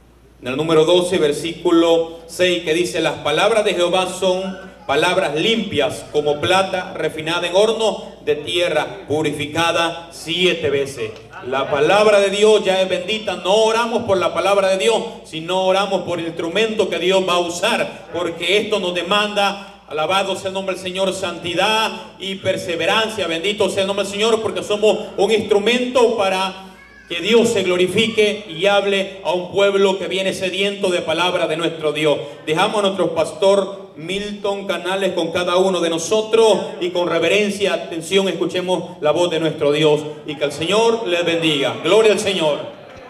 en el número doce, versículo seis, que dice: las palabras de Jehová son palabras limpias como plata refinada en horno de tierra, purificada siete veces. La palabra de Dios ya es bendita. No oramos por la palabra de Dios, sino oramos por el instrumento que Dios va a usar, porque esto nos demanda, alabado sea el nombre del Señor, santidad y perseverancia. Bendito sea el nombre del Señor, porque somos un instrumento para que Dios se glorifique y hable a un pueblo que viene sediento de palabra de nuestro Dios. Dejamos a nuestro pastor Milton Canales con cada uno de nosotros, y con reverencia, atención, escuchemos la voz de nuestro Dios, y que el Señor les bendiga. Gloria al Señor.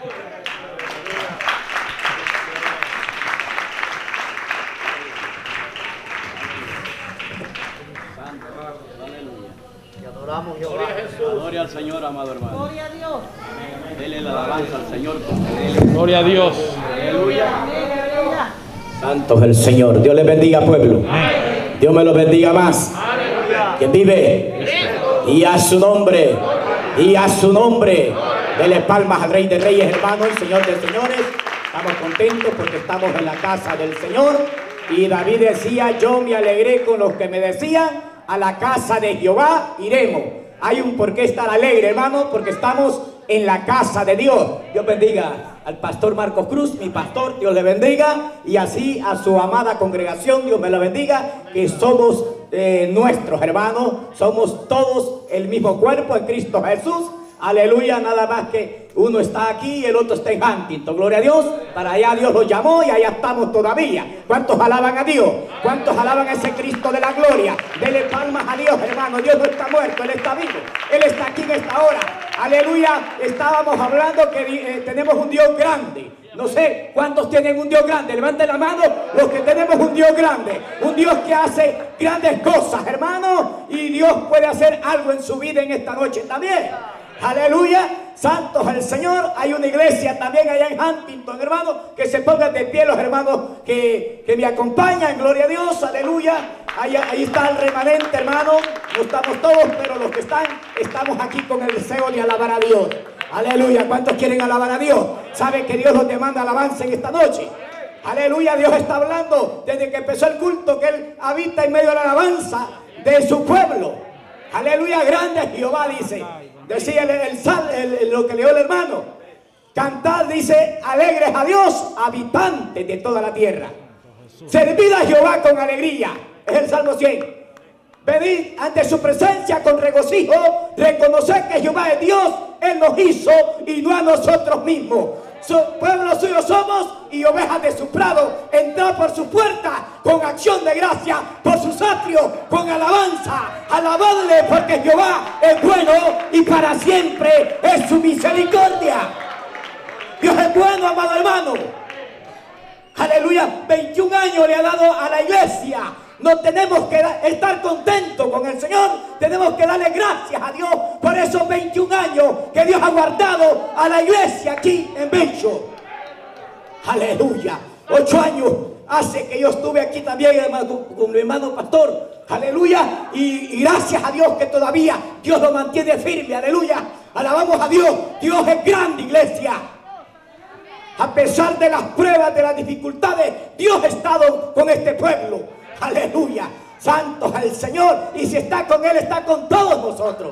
Adoramos Jehová. Gloria a Jesús. Gloria al Señor, amado hermano. Gloria a Dios. Dele la alabanza al Señor. Gloria a Dios. Aleluya. Santo es el Señor. Dios les bendiga, pueblo. Dios me los bendiga más. Quien vive, y a su nombre, y a su nombre, dele palmas al Rey de Reyes, hermanos, Señor de Señores. Estamos contentos porque estamos en la casa del Señor. Y David decía: yo me alegré con los que me decían, a la casa de Jehová iremos. Hay un por qué estar alegre, hermano, porque estamos en la casa de Dios. Dios bendiga al pastor Marcos Cruz, mi pastor, Dios le bendiga, y así a su amada congregación, Dios me la bendiga, que somos eh, nuestros hermanos, somos todos el mismo cuerpo en Cristo Jesús. Aleluya, nada más que uno está aquí y el otro está en Huntington, gloria a Dios. Para allá Dios los llamó y allá estamos todavía. ¿Cuántos alaban a Dios? ¿Cuántos alaban a ese Cristo de la gloria? Dele palmas a Dios, hermano. Dios no está muerto, Él está vivo, Él está aquí en esta hora. Aleluya, estábamos hablando que eh, tenemos un Dios grande. No sé cuántos tienen un Dios grande. Levanten la mano los que tenemos un Dios grande. Un Dios que hace grandes cosas, hermano. Y Dios puede hacer algo en su vida en esta noche también. Aleluya, santos el Señor. Hay una iglesia también allá en Huntington, hermano. Que se pongan de pie los hermanos que, que me acompañan, gloria a Dios, aleluya. Ahí, ahí está el remanente, hermano. No estamos todos, pero los que están, estamos aquí con el deseo de alabar a Dios. Aleluya, ¿cuántos quieren alabar a Dios? ¿Saben que Dios los demanda alabanza en esta noche? Aleluya, Dios está hablando desde que empezó el culto, que Él habita en medio de la alabanza de su pueblo. Aleluya, grande es Jehová, dice. Decía el, el, el, el, lo que leyó el hermano. Cantad, dice, alegres a Dios, habitantes de toda la tierra. Servid a Jehová con alegría. Es el Salmo cien. Venid ante su presencia con regocijo. Reconocer que Jehová es Dios. Él nos hizo y no a nosotros mismos. Su pueblo suyo somos y ovejas de su prado. Entrad por su puerta con acción de gracia, por sus atrios con alabanza. Alabadle porque Jehová es bueno y para siempre es su misericordia. Dios es bueno, amado hermano. Aleluya, veintiún años le ha dado a la iglesia. No tenemos que estar contentos con el Señor. Tenemos que darle gracias a Dios por esos veintiún años que Dios ha guardado a la iglesia aquí en Bencho. Aleluya. Ocho años hace que yo estuve aquí también, hermano, con mi hermano pastor. Aleluya. Y, y gracias a Dios que todavía Dios lo mantiene firme. Aleluya. Alabamos a Dios. Dios es grande, iglesia. A pesar de las pruebas, de las dificultades, Dios ha estado con este pueblo. Aleluya, santo es el Señor, y si está con Él, está con todos nosotros.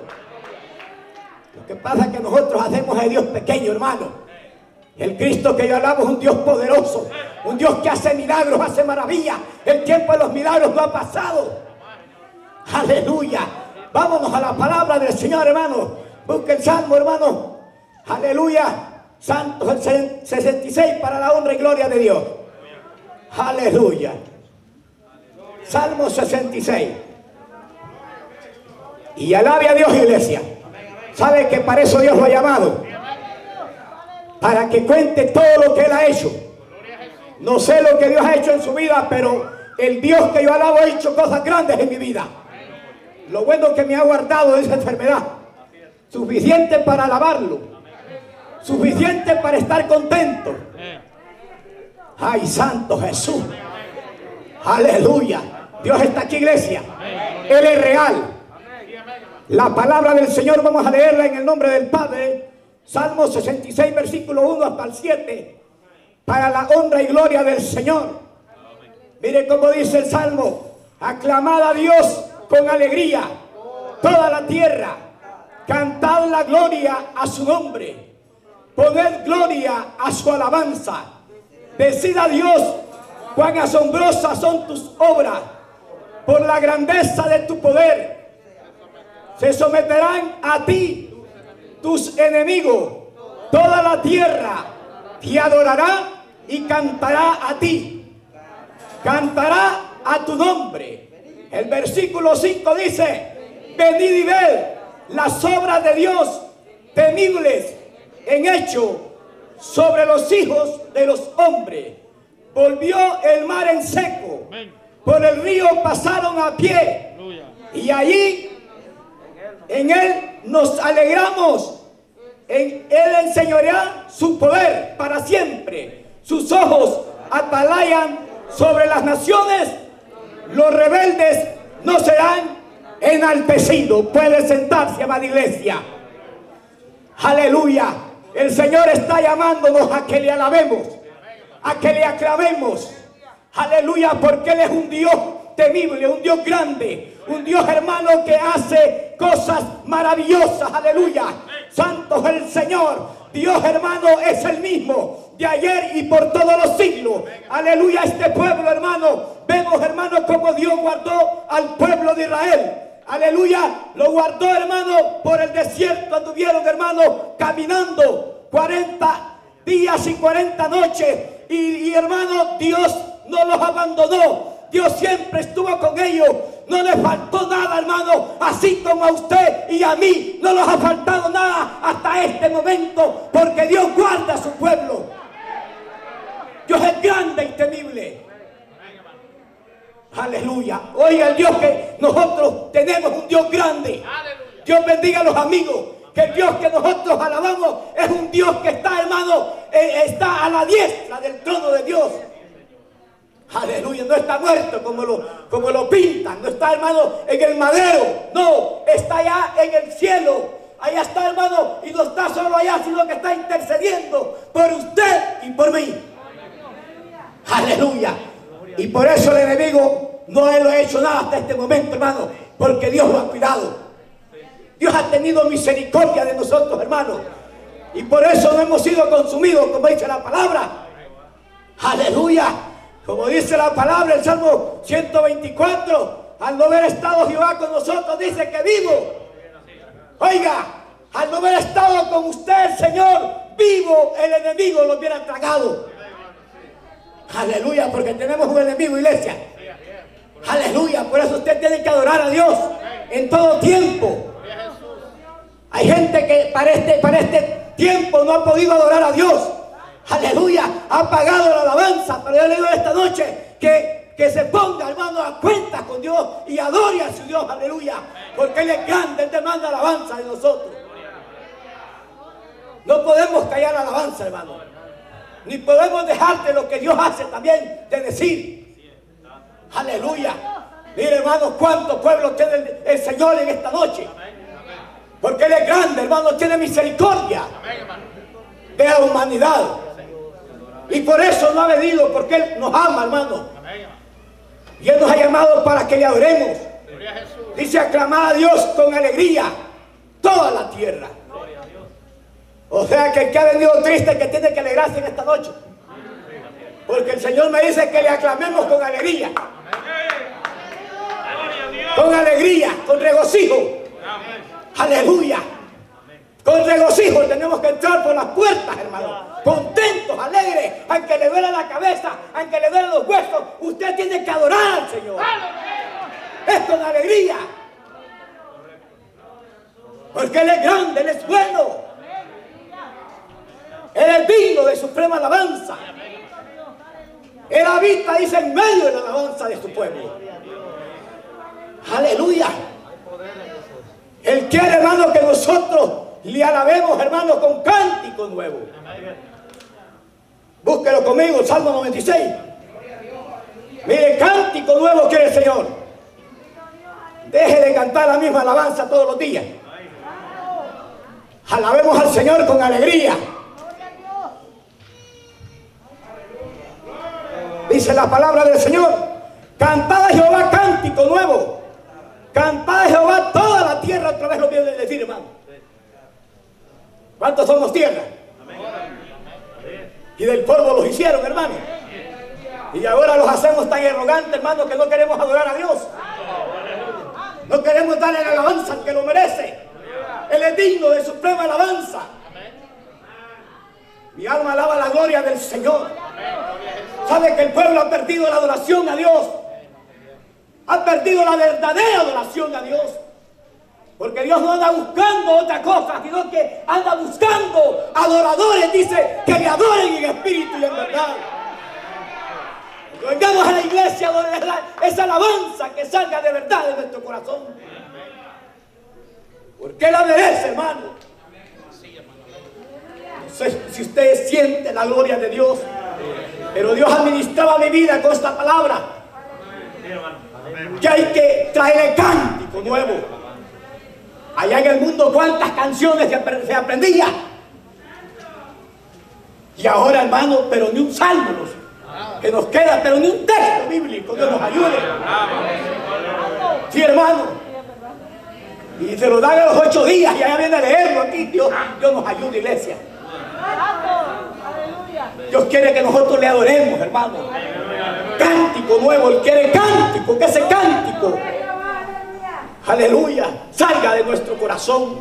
Lo que pasa es que nosotros hacemos a Dios pequeño, hermano. El Cristo que yo alabo es un Dios poderoso, un Dios que hace milagros, hace maravillas. El tiempo de los milagros no ha pasado. Aleluya, vámonos a la palabra del Señor, hermano. Busque el Salmo, hermano. Aleluya, santo es el sesenta y seis para la honra y gloria de Dios. Aleluya. Salmo sesenta y seis. Y alabe a Dios, iglesia. ¿Sabe que para eso Dios lo ha llamado? Para que cuente todo lo que Él ha hecho. No sé lo que Dios ha hecho en su vida, pero el Dios que yo alabo ha hecho cosas grandes en mi vida. Lo bueno que me ha guardado de esa enfermedad. Suficiente para alabarlo. Suficiente para estar contento. Ay, santo Jesús. Aleluya. Dios está aquí, iglesia. Él es real. La palabra del Señor vamos a leerla en el nombre del Padre. Salmo sesenta y seis, versículo uno hasta el siete. Para la honra y gloria del Señor. Mire cómo dice el Salmo. Aclamad a Dios con alegría, toda la tierra. Cantad la gloria a su nombre. Poned gloria a su alabanza. Decid a Dios cuán asombrosas son tus obras. Por la grandeza de tu poder se someterán a ti tus enemigos. Toda la tierra te adorará y cantará a ti. Cantará a tu nombre. El versículo cinco dice: venid y ved las obras de Dios temibles en hecho sobre los hijos de los hombres. Volvió el mar en seco, por el río pasaron a pie, y allí en Él nos alegramos. En Él enseñoreará su poder para siempre. Sus ojos atalayan sobre las naciones. Los rebeldes no serán enaltecidos. Puede sentarse, amada iglesia. Aleluya. El Señor está llamándonos a que le alabemos, a que le aclamemos. Aleluya, porque Él es un Dios temible, un Dios grande, un Dios, hermano, que hace cosas maravillosas. Aleluya. Santo es el Señor. Dios, hermano, es el mismo de ayer y por todos los siglos. Aleluya, este pueblo, hermano, vemos, hermano, como Dios guardó al pueblo de Israel. Aleluya, lo guardó, hermano, por el desierto. Anduvieron, hermano, caminando cuarenta días y cuarenta noches. Y, y hermano, Dios no los abandonó. Dios siempre estuvo con ellos. No les faltó nada, hermano. Así como a usted y a mí no nos ha faltado nada hasta este momento. Porque Dios guarda a su pueblo. Dios es grande y temible. Aleluya. Oiga, el Dios que nosotros tenemos, un Dios grande. Dios bendiga a los amigos. Que el Dios que nosotros alabamos es un Dios que está, hermano, eh, está a la diestra del trono de Dios. Aleluya, no está muerto como lo, como lo pintan. No está, hermano, en el madero. No, está allá en el cielo. Allá está, hermano, y no está solo allá, sino que está intercediendo por usted y por mí. Aleluya. Y por eso el enemigo no lo ha hecho nada hasta este momento, hermano, porque Dios lo ha cuidado. Dios ha tenido misericordia de nosotros, hermano, y por eso no hemos sido consumidos, como dice la palabra. Aleluya. Como dice la palabra, el Salmo ciento veinticuatro, al no haber estado Jehová con nosotros, dice que vivo. Oiga, al no haber estado con usted, el Señor, vivo, el enemigo lo hubiera tragado. Aleluya, porque tenemos un enemigo, iglesia. Aleluya, por eso usted tiene que adorar a Dios en todo tiempo. Hay gente que para este, para este tiempo no ha podido adorar a Dios. Aleluya, ha pagado la alabanza. Pero yo le digo esta noche que, que se ponga, hermano, a cuenta con Dios y adore a su Dios. Aleluya, porque Él es grande, Él demanda alabanza de nosotros. No podemos callar la alabanza, hermano, ni podemos dejar de lo que Dios hace también de decir. Aleluya. Mire, hermano, cuántos pueblos tiene el, el Señor en esta noche. Porque Él es grande, hermano, tiene misericordia de la humanidad. Y por eso no ha venido, porque Él nos ama, hermano. Y Él nos ha llamado para que le adoremos. Dice, aclamar a Dios con alegría toda la tierra. O sea que el que ha venido triste, que tiene que alegrarse en esta noche. Porque el Señor me dice que le aclamemos con alegría. Con alegría, con regocijo. Aleluya. Con regocijo tenemos que entrar por las puertas, hermano. Contentos, alegres, aunque le duela la cabeza, aunque le duelen los huesos, usted tiene que adorar al Señor. Es con alegría. Porque Él es grande, Él es bueno. Él es digno de suprema alabanza. Él habita, dice, en medio de la alabanza de su pueblo. Aleluya. Él quiere, hermano, que nosotros le alabemos, hermano, con cántico nuevo. Búsquelo conmigo, Salmo noventa y seis. Mire, cántico nuevo quiere el Señor. Deje de cantar la misma alabanza todos los días. Alabemos al Señor con alegría. Dice la palabra del Señor: cantad a Jehová cántico nuevo. Cantad a Jehová toda la tierra. Otra vez lo viene a decir, hermano. ¿Cuántos somos tierra? Y del polvo los hicieron, hermano. Y ahora los hacemos tan arrogantes, hermano, que no queremos adorar a Dios. No queremos darle la alabanza al que lo merece. Él es digno de suprema alabanza. Mi alma alaba la gloria del Señor. Sabe que el pueblo ha perdido la adoración a Dios. Ha perdido la verdadera adoración a Dios. Porque Dios no anda buscando otra cosa, sino que anda buscando adoradores, dice, que le adoren en espíritu y en verdad. Vengamos a la iglesia donde esa alabanza que salga de verdad de nuestro corazón. Porque la merece, hermano. No sé si usted siente la gloria de Dios, pero Dios administraba mi vida con esta palabra. Que hay que traer el cántico nuevo. Allá en el mundo cuántas canciones se aprendían. Y ahora, hermano, pero ni un salmo nos, que nos queda, pero ni un texto bíblico que nos ayude. Sí, hermano. Y se lo dan a los ocho días y allá viene a leerlo aquí. Dios, Dios nos ayude, iglesia. Dios quiere que nosotros le adoremos, hermano. Cántico nuevo, Él quiere cántico, que ese cántico, aleluya, salga de nuestro corazón.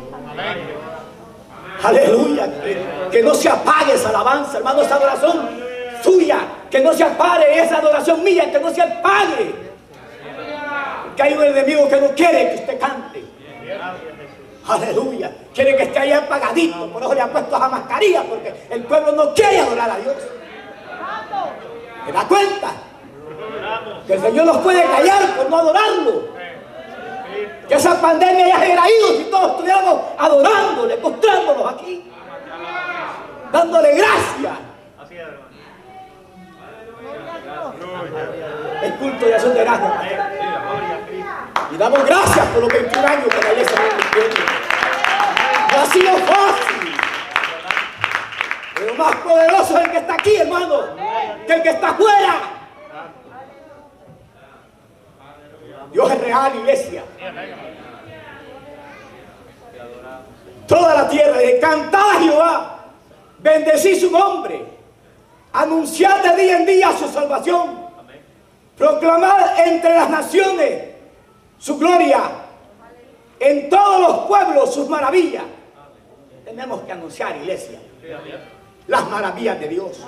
Aleluya, que, que no se apague esa alabanza, hermano, esa adoración suya, que no se apague esa adoración mía, que no se apague. Porque hay un enemigo que no quiere que usted cante. Aleluya, quiere que esté ahí apagadito, por eso le ha puesto esa mascarilla, porque el pueblo no quiere adorar a Dios. ¿Se da cuenta? Que el Señor nos puede callar por no adorarlo. Que esa pandemia ya se hubiera ido si todos estuviéramos adorándole, postrándonos aquí, dándole gracias. El culto de acción de gracias. Y damos gracias por los veintiún años que la iglesia ha cumplido. No ha sido fácil. Pero más poderoso es el que está aquí, hermano, que el que está afuera. Dios es real, iglesia. Toda la tierra, de cantad a Jehová, bendecí su nombre, anunciad de día en día su salvación, proclamad entre las naciones su gloria, en todos los pueblos sus maravillas. Tenemos que anunciar, iglesia, las maravillas de Dios.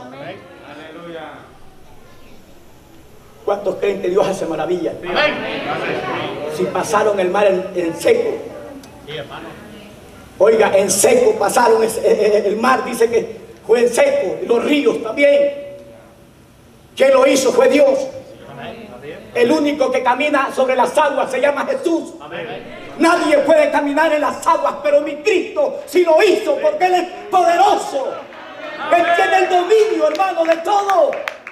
¿Cuántos creen que Dios hace maravillas? Si pasaron el mar en, en seco. Oiga, en seco pasaron el, el, el mar, dice que fue en seco, y los ríos también. ¿Quién lo hizo? Fue Dios. El único que camina sobre las aguas se llama Jesús. Nadie puede caminar en las aguas, pero mi Cristo sí lo hizo, porque Él es poderoso. Él tiene el dominio, hermano, de todo.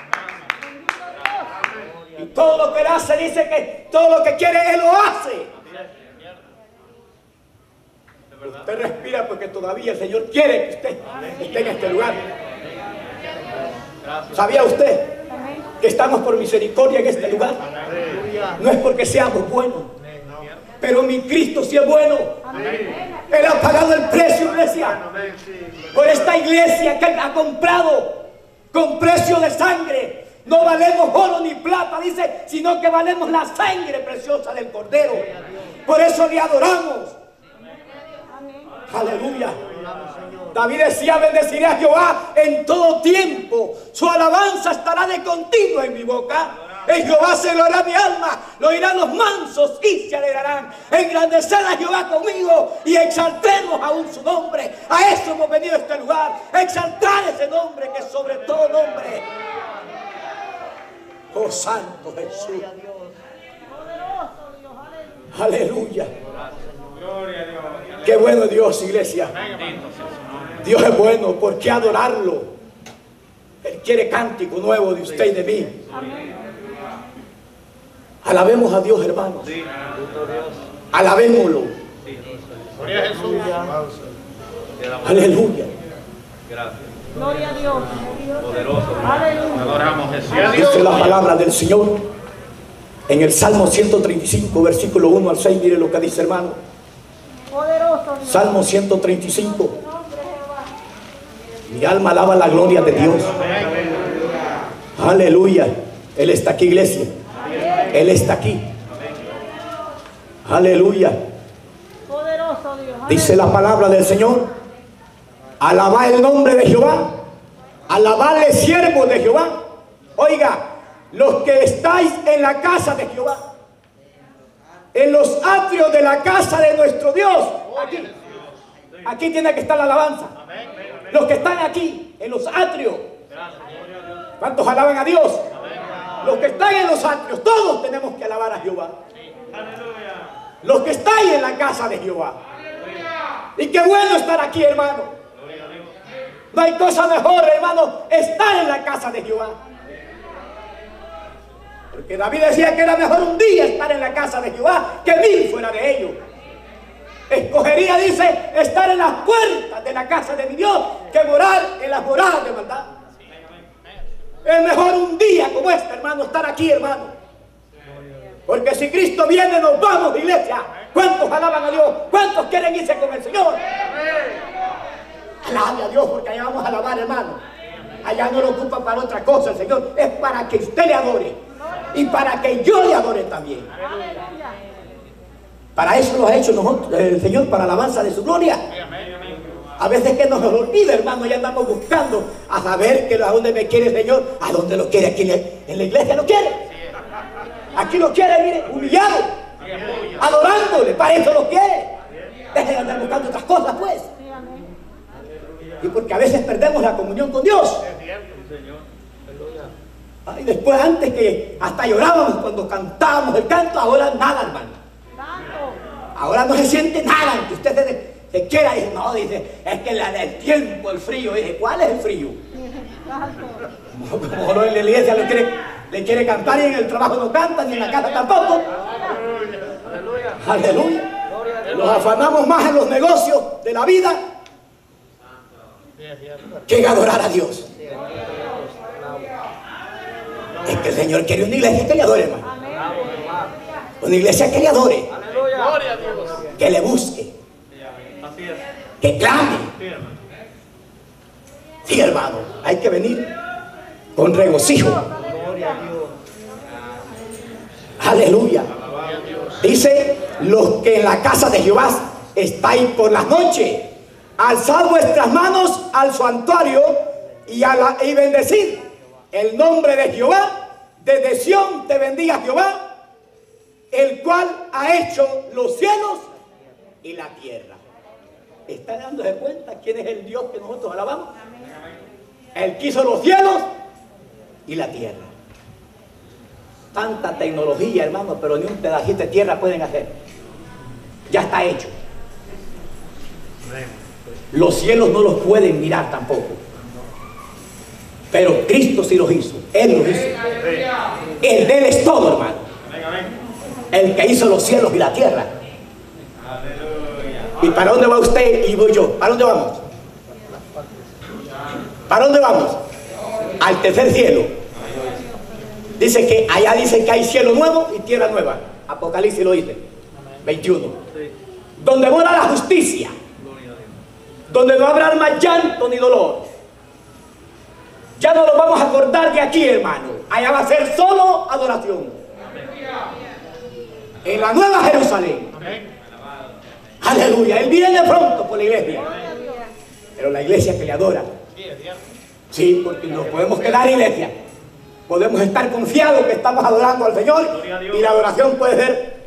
Y todo lo que Él hace, dice que todo lo que quiere Él lo hace. Usted respira porque todavía el Señor quiere que usted esté en este lugar. ¿Sabía usted que estamos por misericordia en este lugar? No es porque seamos buenos, pero mi Cristo sí es bueno. Él ha pagado el precio, iglesia, por esta iglesia que Él ha comprado con precio de sangre. No valemos oro ni plata, dice, sino que valemos la sangre preciosa del Cordero. Por eso le adoramos. Aleluya. David decía, bendeciré a Jehová en todo tiempo, su alabanza estará de continuo en mi boca. En Jehová se gloriará mi alma, lo oirán los mansos y se alegrarán. Engrandecer a Jehová conmigo y exaltemos aún su nombre. A eso hemos venido a este lugar, exaltar ese nombre que es sobre todo nombre. Oh santo Jesús. Aleluya. Qué bueno Dios, iglesia. Dios es bueno, ¿por qué adorarlo? Él quiere cántico nuevo de usted y de mí. Alabemos a Dios, hermanos. Alabémoslo. Aleluya. Gloria a Dios. Poderoso. Aleluya. Adoramos a Jesús. Dice la palabra del Señor en el Salmo ciento treinta y cinco, versículo uno al seis. Mire lo que dice, hermano. Poderoso. Salmo ciento treinta y cinco. Mi alma alaba la gloria de Dios. Aleluya. Él está aquí, iglesia. Él está aquí. Aleluya. Poderoso Dios. Dice la palabra del Señor. Alabad el nombre de Jehová. Alabadle, siervos de Jehová. Oiga, los que estáis en la casa de Jehová, en los atrios de la casa de nuestro Dios. Aquí, aquí tiene que estar la alabanza. Los que están aquí, en los atrios. ¿Cuántos alaban a Dios? Los que están en los atrios, todos tenemos que alabar a Jehová. Los que están en la casa de Jehová. Y qué bueno estar aquí, hermano. No hay cosa mejor, hermano, estar en la casa de Jehová. Porque David decía que era mejor un día estar en la casa de Jehová que mil fuera de ellos. Escogería, dice, estar en las puertas de la casa de mi Dios que morar en las moradas de maldad. Es mejor un día como este, hermano, estar aquí, hermano. Porque si Cristo viene, nos vamos, iglesia. ¿Cuántos alaban a Dios? ¿Cuántos quieren irse con el Señor? Alabe a Dios, porque allá vamos a alabar, hermano. Allá no lo ocupa para otra cosa el Señor, es para que usted le adore y para que yo le adore también. Para eso lo ha hecho nosotros, el Señor, para alabanza de su gloria. A veces que nos olvida, hermano, ya andamos buscando a saber que a dónde me quiere el Señor, a dónde lo quiere, aquí en la, en la iglesia lo quiere. Aquí lo quiere, mire, humillado, adorándole, para eso lo quiere. Dejen de andar buscando otras cosas, pues. Y porque a veces perdemos la comunión con Dios. Y después, antes que hasta llorábamos cuando cantábamos el canto, ahora nada, hermano. Ahora no se siente nada, que usted se, se quiera, dice, no, dice, es que la, el tiempo, el frío, dice, ¿cuál es el frío? Como no en la iglesia le quiere, le quiere cantar y en el trabajo no canta, ni en la casa tampoco. Aleluya. Aleluya. Nos afanamos más en los negocios de la vida que en adorar a Dios. Es que el Señor quiere una iglesia que le adore, hermano. Una iglesia que le adore, que le busque, que clame. Sí, hermano, hay que venir con regocijo. Aleluya. Dice, los que en la casa de Jehová estáis por las noches, alzad vuestras manos al santuario y, a la, y bendecid el nombre de Jehová. Desde Sión te bendiga Jehová, el cual ha hecho los cielos y la tierra. ¿Está dándose cuenta quién es el Dios que nosotros alabamos? Él que hizo los cielos y la tierra. Tanta tecnología, hermano, pero ni un pedacito de tierra pueden hacer. Ya está hecho. Los cielos no los pueden mirar tampoco. Pero Cristo sí los hizo. Él los hizo. El de Él es todo, hermano. El que hizo los cielos y la tierra. ¿Y para dónde va usted y voy yo? ¿Para dónde vamos? ¿Para dónde vamos? Al tercer cielo. Dice que allá dice que hay cielo nuevo y tierra nueva. Apocalipsis lo dice. veintiuno. Donde mora la justicia. Donde no habrá más llanto ni dolor. Ya no nos vamos a acordar de aquí, hermano. Allá va a ser solo adoración. En la nueva Jerusalén. Aleluya. Él viene pronto por la iglesia. Pero la iglesia que le adora. Sí, porque nos podemos quedar en la iglesia. Podemos estar confiados que estamos adorando al Señor. Y la adoración puede ser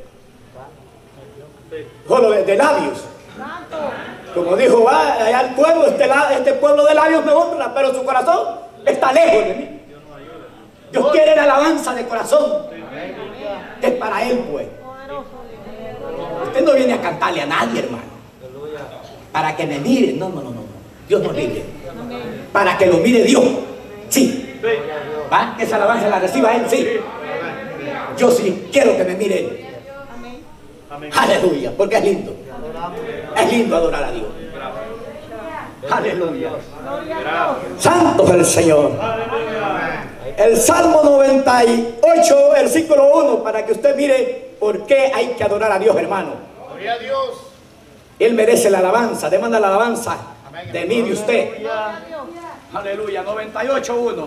solo de, de labios. Como dijo, ah, allá el pueblo, este, este pueblo de labios me honra, pero su corazón está lejos de mí. Dios quiere la alabanza de corazón, que es para Él, pues. Usted no viene a cantarle a nadie, hermano, para que me mire. No, no, no, no. Dios nos libre. Para que lo mire Dios. Sí. ¿Va? Esa alabanza la reciba Él, sí. Yo sí quiero que me mire Él. Aleluya, porque es lindo. Es lindo adorar a Dios. Aleluya. Santo es el Señor. El Salmo noventa y ocho, versículo uno, para que usted mire por qué hay que adorar a Dios, hermano. Gloria a Dios. Él merece la alabanza, demanda la alabanza de mí, de usted. Aleluya, noventa y ocho, uno.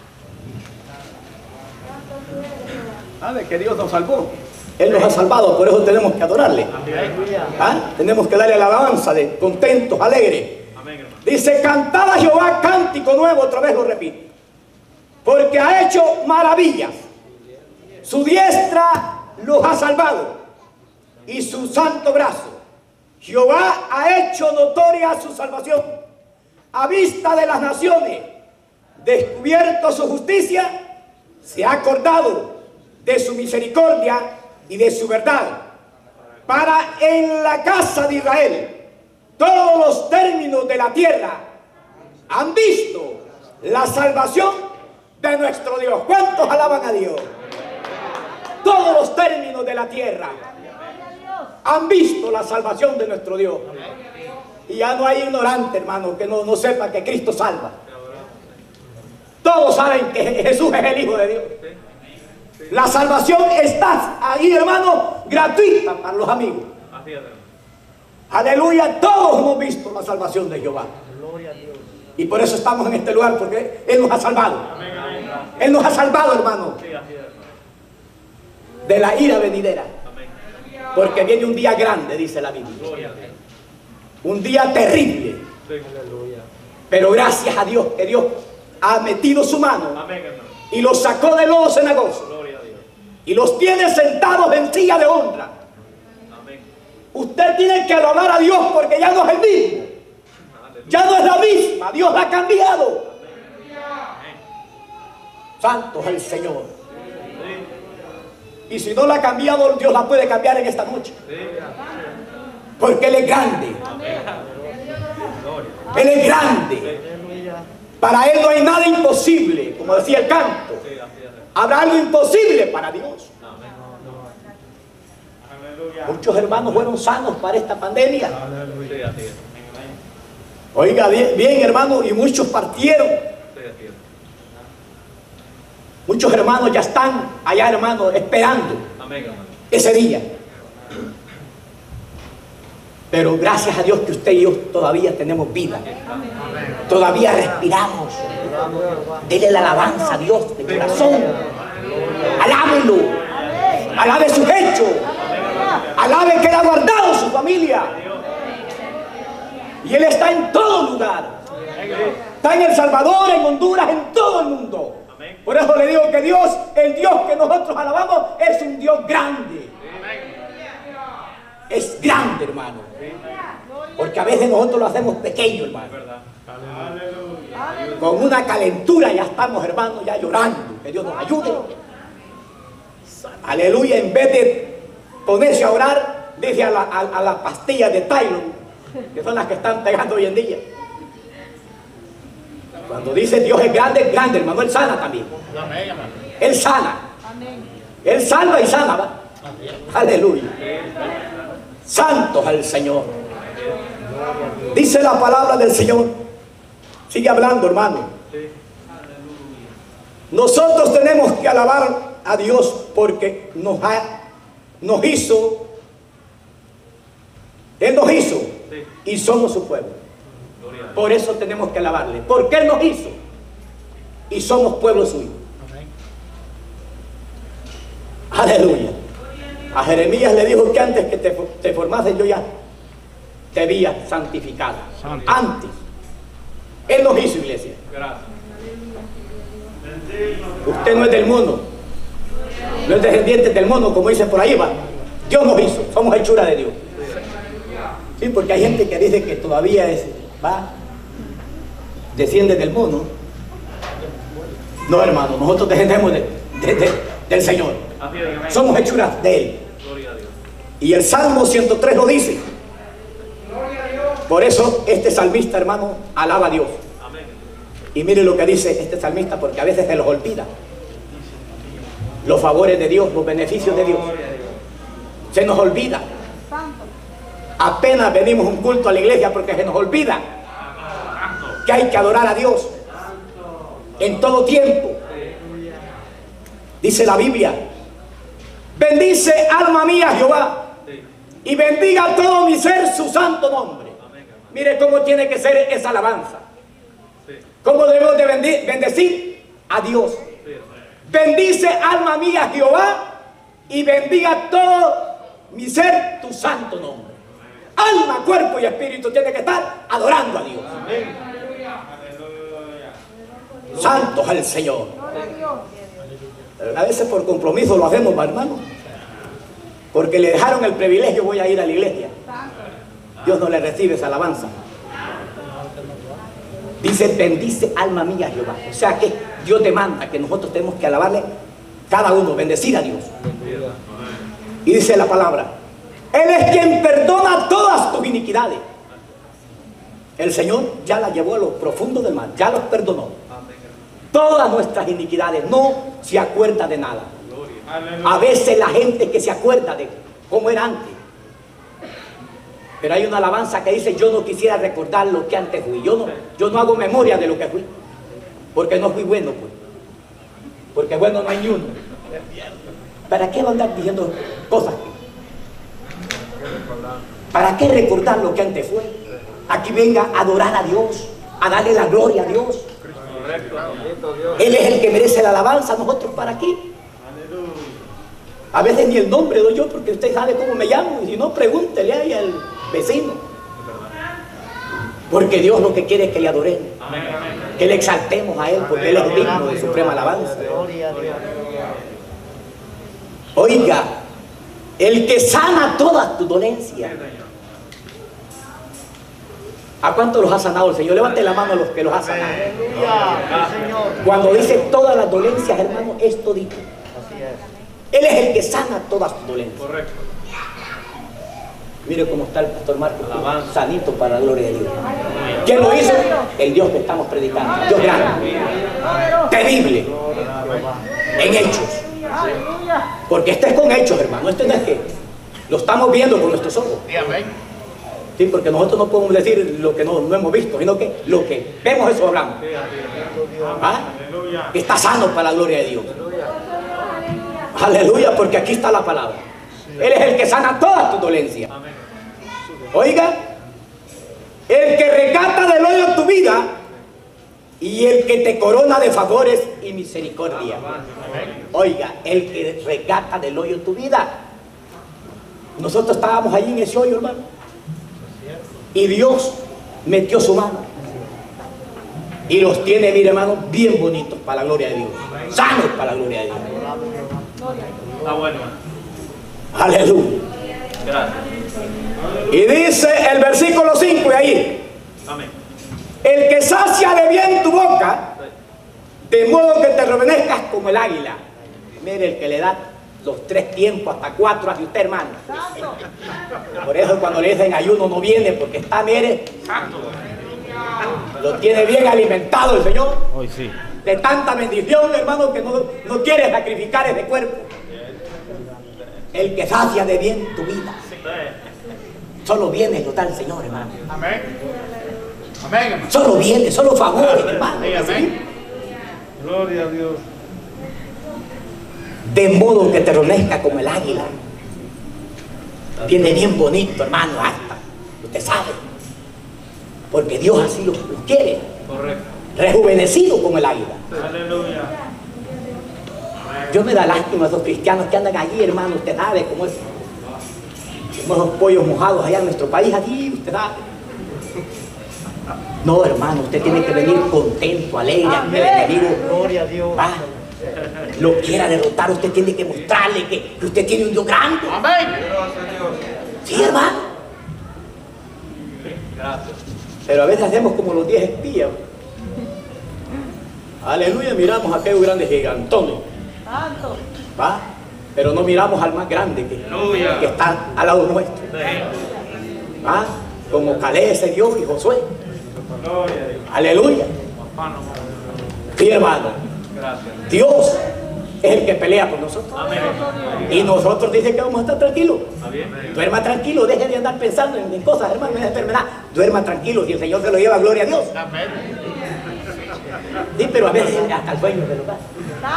¿Sabe que Dios nos salvó? Él nos ha salvado, por eso tenemos que adorarle. ¿Ah? Tenemos que darle la alabanza de contentos, alegres. Dice, cantad a Jehová cántico nuevo, otra vez lo repito. Porque ha hecho maravillas. Su diestra los ha salvado. Y su santo brazo. Jehová ha hecho notoria su salvación. A vista de las naciones. Descubierto su justicia. Se ha acordado de su misericordia y de su verdad, para en la casa de Israel todos los términos de la tierra han visto la salvación de nuestro Dios. ¿Cuántos alaban a Dios? Todos los términos de la tierra han visto la salvación de nuestro Dios. Y ya no hay ignorante, hermano, que no, no sepa que Cristo salva. Todos saben que Jesús es el Hijo de Dios. La salvación está ahí, hermano, gratuita para los amigos. Aleluya, todos hemos visto la salvación de Jehová. Y por eso estamos en este lugar, porque Él nos ha salvado. Él nos ha salvado, hermano, de la ira venidera. Porque viene un día grande, dice la Biblia. Un día terrible. Pero gracias a Dios, que Dios ha metido su mano y los sacó del lodo cenagoso y los tiene sentados en silla de honra. Usted tiene que alabar a Dios, porque ya no es el mismo. Ya no es la misma. Dios la ha cambiado. Santo es el Señor. Y si no la ha cambiado, Dios la puede cambiar en esta noche. Porque Él es grande. Él es grande. Para Él no hay nada imposible, como decía el canto. Habrá algo imposible para Dios. Muchos hermanos fueron sanos para esta pandemia. Oiga bien, bien, hermano, y muchos partieron. Muchos hermanos ya están allá, hermanos, esperando ese día. Pero gracias a Dios que usted y yo todavía tenemos vida. Todavía respiramos. Dele la alabanza a Dios de corazón. Alábelo. Alabe sus hechos. Alabe que Él ha guardado su familia. Y Él está en todo lugar. Está en El Salvador, en Honduras, en todo el mundo. Por eso le digo que Dios, el Dios que nosotros alabamos, es un Dios grande. Es grande, hermano. Porque a veces nosotros lo hacemos pequeño, hermano. Con una calentura ya estamos, hermano, ya llorando. Que Dios nos ayude. Aleluya. En vez de ponerse a orar, dice a, la, a, a las pastillas de Tylenol, que son las que están pegando hoy en día. Cuando dice Dios es grande, es grande, hermano. Él sana también. Él sana. Él salva y sana, ¿va? Aleluya. Santos al Señor. Dice la palabra del Señor. Sigue hablando, hermano. Nosotros tenemos que alabar a Dios porque nos, ha, nos hizo. Él nos hizo y somos su pueblo. Por eso tenemos que alabarle. Porque Él nos hizo y somos pueblo suyo. Aleluya. A Jeremías le dijo que antes que te, te formase yo ya te había santificado. Santo. Antes. Él nos hizo, iglesia. Gracias. Usted no es del mundo. No es descendiente del mundo, como dicen por ahí, va. Dios nos hizo. Somos hechura de Dios. Sí, porque hay gente que dice que todavía es, va, desciende del mundo. No, hermano, nosotros descendemos de, de, de, del Señor. Somos hechuras de Él. Y el Salmo ciento tres lo dice. Por eso este salmista, hermano, alaba a Dios. Y mire lo que dice este salmista, porque a veces se los olvida. Los favores de Dios, los beneficios de Dios. Se nos olvida. Apenas venimos a un culto a la iglesia porque se nos olvida que hay que adorar a Dios en todo tiempo. Dice la Biblia: bendice alma mía Jehová y bendiga todo mi ser su santo nombre. Mire cómo tiene que ser esa alabanza. Cómo debemos de bendecir a Dios. Bendice alma mía Jehová y bendiga todo mi ser tu santo nombre. Alma, cuerpo y espíritu tiene que estar adorando a Dios. Santos al Señor. A veces por compromiso lo hacemos, hermano, porque le dejaron el privilegio, voy a ir a la iglesia. Dios no le recibe esa alabanza. Dice: bendice alma mía Jehová. O sea que Dios demanda que nosotros tenemos que alabarle, cada uno, bendecir a Dios. Y dice la palabra: Él es quien perdona todas tus iniquidades. El Señor ya la llevó a lo profundo del mar, ya los perdonó. Todas nuestras iniquidades, no se acuerda de nada. A veces la gente que se acuerda de cómo era antes. Pero hay una alabanza que dice: yo no quisiera recordar lo que antes fui. Yo no, yo no hago memoria de lo que fui. Porque no fui bueno, pues. Porque bueno no hay ni uno. ¿Para qué va a andar diciendo cosas? ¿Para qué recordar lo que antes fue? Aquí venga a adorar a Dios. a darle la gloria a Dios. Él es el que merece la alabanza, nosotros para aquí. A veces ni el nombre doy yo porque usted sabe cómo me llamo, y si no, pregúntele ahí al vecino. Porque Dios lo que quiere es que le adoremos, que le exaltemos a Él, porque Él es digno de suprema alabanza. Oiga, el que sana todas tus dolencias. ¿A cuántos los ha sanado el Señor? Levante la mano a los que los ha sanado. Cuando dice todas las dolencias, hermano, es todito. Él es el que sana todas tus dolencias. Correcto. Mire cómo está el pastor Marcos, sanito para la gloria de Dios. ¿Quién lo hizo? El Dios que estamos predicando. Dios grande, temible, en hechos. Porque este es con hechos, hermano. Este no es que lo estamos viendo con nuestros ojos. Sí, porque nosotros no podemos decir lo que no, no hemos visto, sino que lo que vemos, eso hablamos. ¿Ah? Está sano para la gloria de Dios. Aleluya, porque aquí está la palabra. Él es el que sana todas tus dolencias. Oiga, el que rescata del hoyo tu vida y el que te corona de favores y misericordia. Oiga, el que rescata del hoyo tu vida. Nosotros estábamos allí en ese hoyo, hermano, y Dios metió su mano y los tiene, mire, hermano, bien bonitos para la gloria de Dios, sanos para la gloria de Dios. Está bueno. Aleluya. Gracias. Y dice el versículo cinco, y ahí: Amén. el que sacia de bien tu boca, de modo que te rejuvenezcas como el águila. Mire, el que le da los tres tiempos, hasta cuatro, hacia usted, hermano. Por eso cuando le dicen ayuno no viene, porque está, mire, lo tiene bien alimentado el Señor. Hoy sí. De tanta bendición, hermano, que no, no quiere sacrificar ese cuerpo. El que sacia de bien tu vida. Solo viene lo da el Señor, hermano. Amén. Amén. Solo viene, solo favores, hermano. Amén. Gloria a Dios. De modo que te rejuvenezca como el águila. Viene bien bonito, hermano, hasta. Usted sabe. Porque Dios así lo, lo quiere. Correcto. Rejuvenecido como el águila. Aleluya. Yo me da lástima a esos cristianos que andan allí, hermano. Usted sabe cómo es. Como esos pollos mojados allá en nuestro país, allí, usted sabe. No, hermano, usted tiene que venir contento, alegre, que el enemigo, gloria a Dios, va, lo quiera derrotar. Usted tiene que mostrarle que, que usted tiene un Dios grande. Amén. Sí, hermano. Pero a veces hacemos como los diez espías. Aleluya, miramos a aquellos grandes gigantones. ¿Va? Pero no miramos al más grande que, que está al lado nuestro. ¿Va? Como Caleb ese Dios y Josué. Aleluya. Sí, hermano. Dios es el que pelea por nosotros. Y nosotros dice que vamos a estar tranquilos. Duerma tranquilo, deje de andar pensando en, en cosas, hermano, en enfermedad. Duerma tranquilo, si el Señor se lo lleva, gloria a Dios. Sí, pero a veces hasta el sueño se lo da.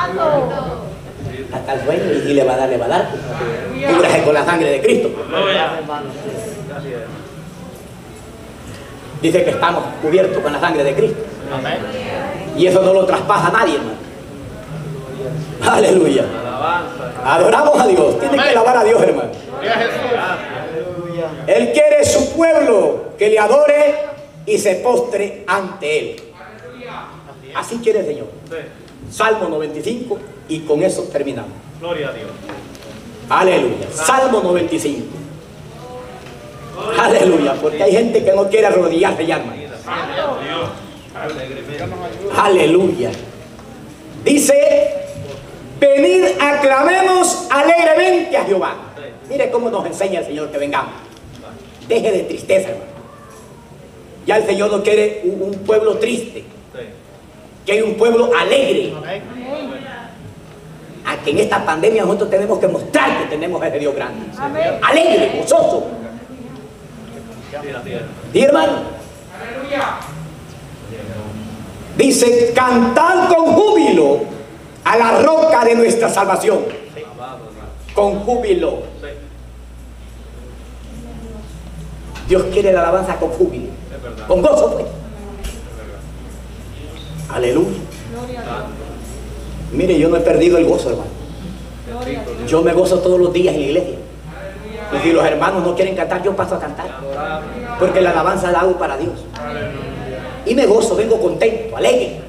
Hasta el sueño, y, y le va a dar, le va a dar. Cúbrase con la sangre de Cristo. Dice que estamos cubiertos con la sangre de Cristo. Y eso no lo traspasa a nadie, hermano. Aleluya. Adoramos a Dios. Tiene que alabar a Dios, hermano. Él quiere su pueblo que le adore y se postre ante Él. Así quiere el Señor. Salmo noventa y cinco, y con eso terminamos. Gloria a Dios. Aleluya. Salmo noventa y cinco. Aleluya, porque hay gente que no quiere arrodillarse ya, hermano. Aleluya. Dice: venid, aclamemos alegremente a Jehová. Mire cómo nos enseña el Señor que vengamos. Deje de tristeza, hermano. Ya el Señor no quiere un, un pueblo triste, que hay un pueblo alegre. A que en esta pandemia nosotros tenemos que mostrar que tenemos a ese Dios grande. Alegre, gozoso. ¿Sí, hermano? Dice: cantad con júbilo a la roca de nuestra salvación. Con júbilo. Dios quiere la alabanza con júbilo, con gozo, pues. Aleluya. Mire, yo no he perdido el gozo, hermano. Yo me gozo todos los días en la iglesia. Y si los hermanos no quieren cantar, yo paso a cantar. Porque la alabanza la hago para Dios. Y me gozo, vengo contento, alegre.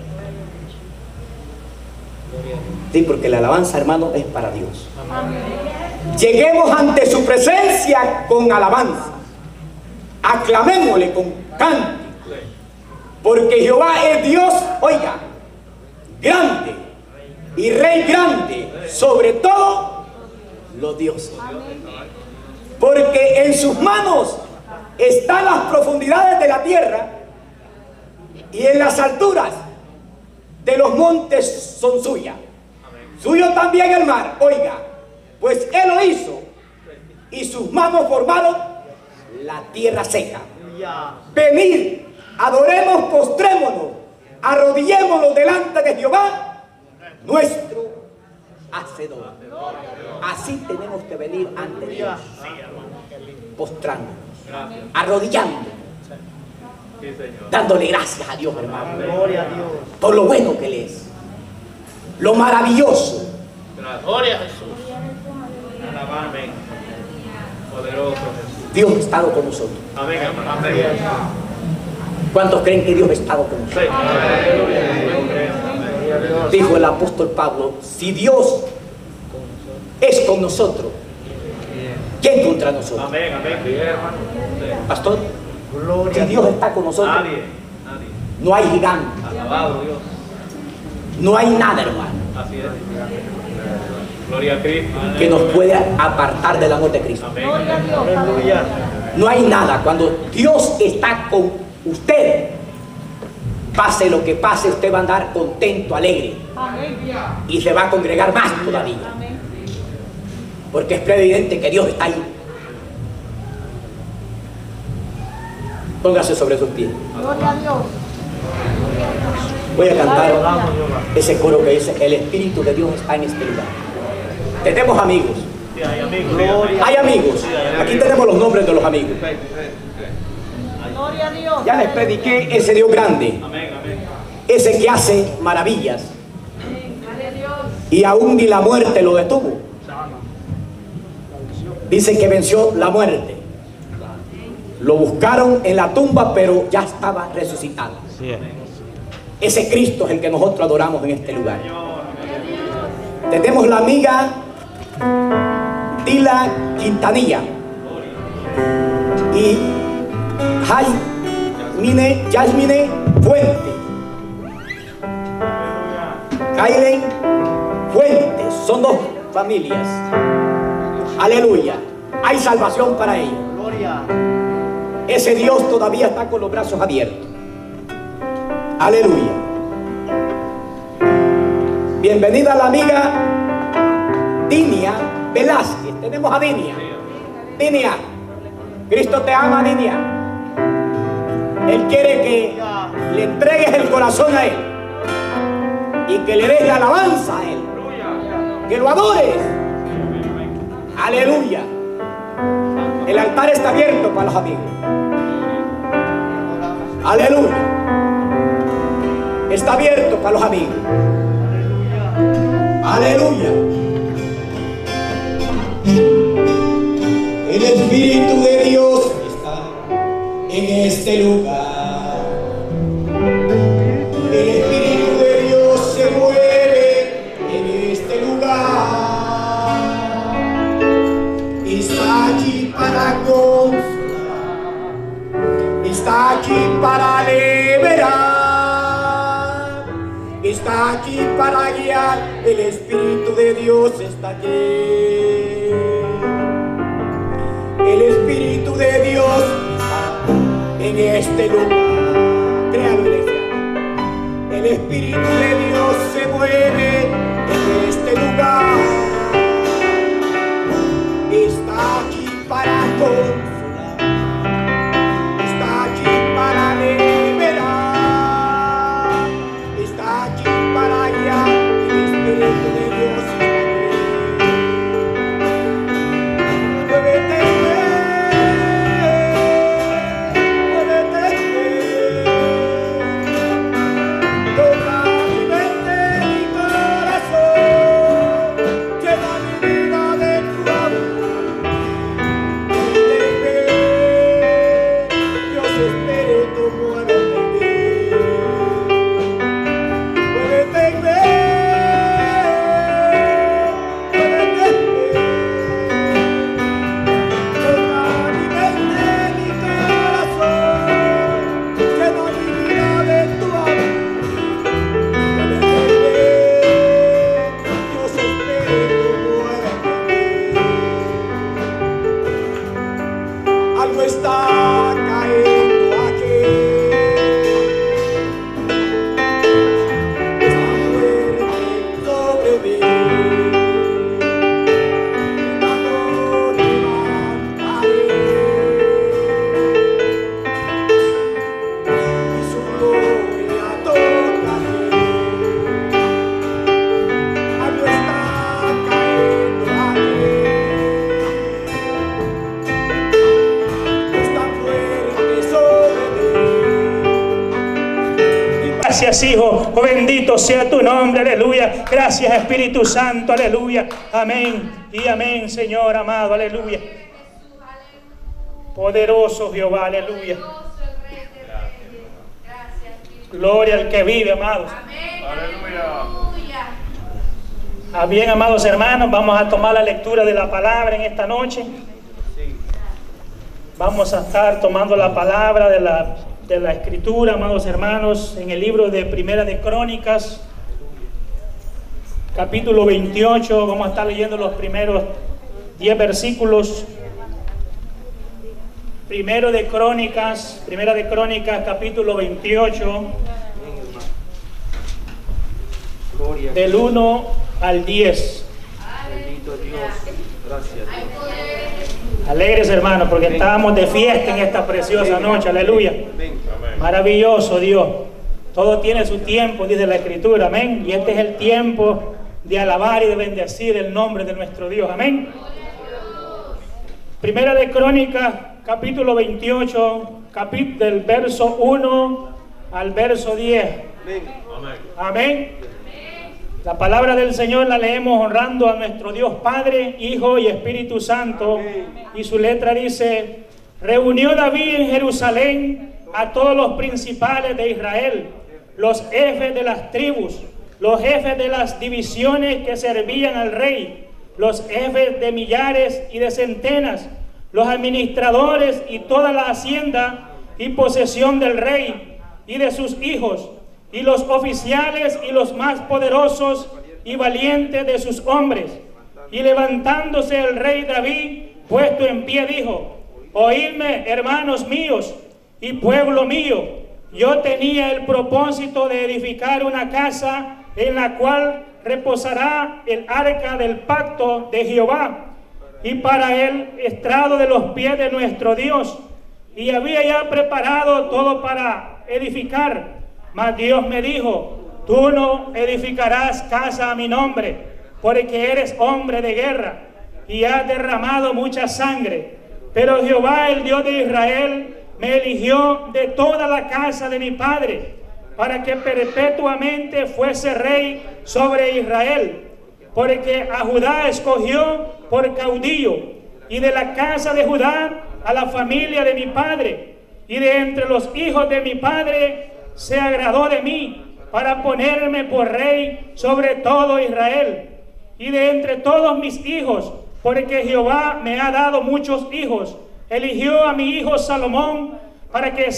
Sí, porque la alabanza, hermano, es para Dios. Lleguemos ante su presencia con alabanza. Aclamémosle con cántico. Porque Jehová es Dios, oiga, grande y Rey grande sobre todo los dioses. Porque en sus manos están las profundidades de la tierra y en las alturas de los montes son suyas. Suyo también el mar, oiga, pues Él lo hizo y sus manos formaron la tierra seca. Venid, adoremos, postrémonos, arrodillémonos delante de Jehová, nuestro Hacedor. Así tenemos que venir ante Dios, postrándonos, arrodillándonos, dándole gracias a Dios, hermano, por lo bueno que Él es, lo maravilloso. Gloria a Jesús. Amén. Poderoso Jesús. Dios ha estado con nosotros. Amén. Amén. ¿Cuántos creen que Dios ha estado con nosotros? Dijo el apóstol Pablo, si Dios es con nosotros, ¿quién contra nosotros? Amén, amén. Pastor, si Dios está con nosotros, Nadie, nadie. no hay gigante, Alabado Dios. no hay nada, hermano, Así es. Gloria a Cristo. que nos pueda apartar del amor de Cristo. Amén. Aleluya. No hay nada. Cuando Dios está con usted, pase lo que pase, usted va a andar contento, alegre, y se va a congregar más todavía, porque es evidente que Dios está ahí. Póngase sobre sus pies. Gloria a Dios. Voy a cantar ese coro que dice: el Espíritu de Dios está en este lugar. Tenemos amigos. Sí, hay amigos. Hay amigos. Aquí tenemos los nombres de los amigos. Gloria a Dios. Ya les prediqué ese Dios grande, Amén, amén. ese que hace maravillas, y aún ni la muerte lo detuvo. Dice que venció la muerte. Lo buscaron en la tumba, pero ya estaba resucitado. Ese Cristo es el que nosotros adoramos en este lugar. Tenemos la amiga Dila Quintanilla y Jaimine, Yasmine Fuente, Kailen Fuentes. Son dos familias. Aleluya. Hay salvación para ellos. Ese Dios todavía está con los brazos abiertos. Aleluya. Bienvenida a la amiga Dinia Velázquez. Tenemos a Dinia. Dinia, Cristo te ama, Dinia. Él quiere que le entregues el corazón a Él y que le des la alabanza a Él, que lo adores. Aleluya. El altar está abierto para los amigos. Aleluya. Está abierto para los amigos. Aleluya. El Espíritu de Dios está en este lugar. El Espíritu de Dios se mueve en este lugar. Está aquí para consolar. Está aquí para liberar. Está aquí para guiar. El Espíritu de Dios está aquí. El Espíritu de Dios está en este lugar. Créalo, iglesia. El Espíritu de Dios se mueve en este lugar. Está aquí para consolar. Está aquí para liberar. Está aquí para guiar. El Espíritu de Dios está aquí. Muévete. Muévete. Toca. Algo está cayendo aquí. Está fuerte sobre mí. Cuando levantaré y su gloria tocaré. Algo está cayendo aquí. Gracias, Hijo. Oh, bendito sea tu nombre, aleluya. Gracias, Espíritu Santo, aleluya. Amén y amén, Señor amado, aleluya. Poderoso Jehová, aleluya. Gloria al que vive, amados. Aleluya. Ah, bien, amados hermanos, vamos a tomar la lectura de la palabra en esta noche. Vamos a estar tomando la palabra de la de la escritura, amados hermanos, en el libro de Primera de Crónicas, capítulo veintiocho. Vamos a estar leyendo los primeros diez versículos. Primero de Crónicas, Primera de Crónicas, capítulo veintiocho, del uno al diez. Bendito Dios, gracias. Alegres, hermanos, porque estábamos de fiesta en esta preciosa noche, aleluya. Maravilloso Dios. Todo tiene su tiempo, dice la Escritura, amén. Y este es el tiempo de alabar y de bendecir el nombre de nuestro Dios, amén. Primera de Crónicas, capítulo veintiocho, capítulo del verso uno al verso diez. Amén. La palabra del Señor la leemos honrando a nuestro Dios Padre, Hijo y Espíritu Santo. Y su letra dice: reunió David en Jerusalén a todos los principales de Israel, los jefes de las tribus, los jefes de las divisiones que servían al rey, los jefes de millares y de centenas, los administradores y toda la hacienda y posesión del rey y de sus hijos, y los oficiales y los más poderosos y valientes de sus hombres. Y levantándose el rey David, puesto en pie, dijo: oídme, hermanos míos y pueblo mío, yo tenía el propósito de edificar una casa en la cual reposará el arca del pacto de Jehová, y para el estrado de los pies de nuestro Dios. Y había ya preparado todo para edificar. Mas Dios me dijo: tú no edificarás casa a mi nombre, porque eres hombre de guerra y has derramado mucha sangre. Pero Jehová, el Dios de Israel, me eligió de toda la casa de mi padre, para que perpetuamente fuese rey sobre Israel. Porque a Judá escogió por caudillo, y de la casa de Judá a la familia de mi padre, y de entre los hijos de mi padre se agradó de mí, para ponerme por rey sobre todo Israel. Y de entre todos mis hijos, porque Jehová me ha dado muchos hijos, eligió a mi hijo Salomón, para que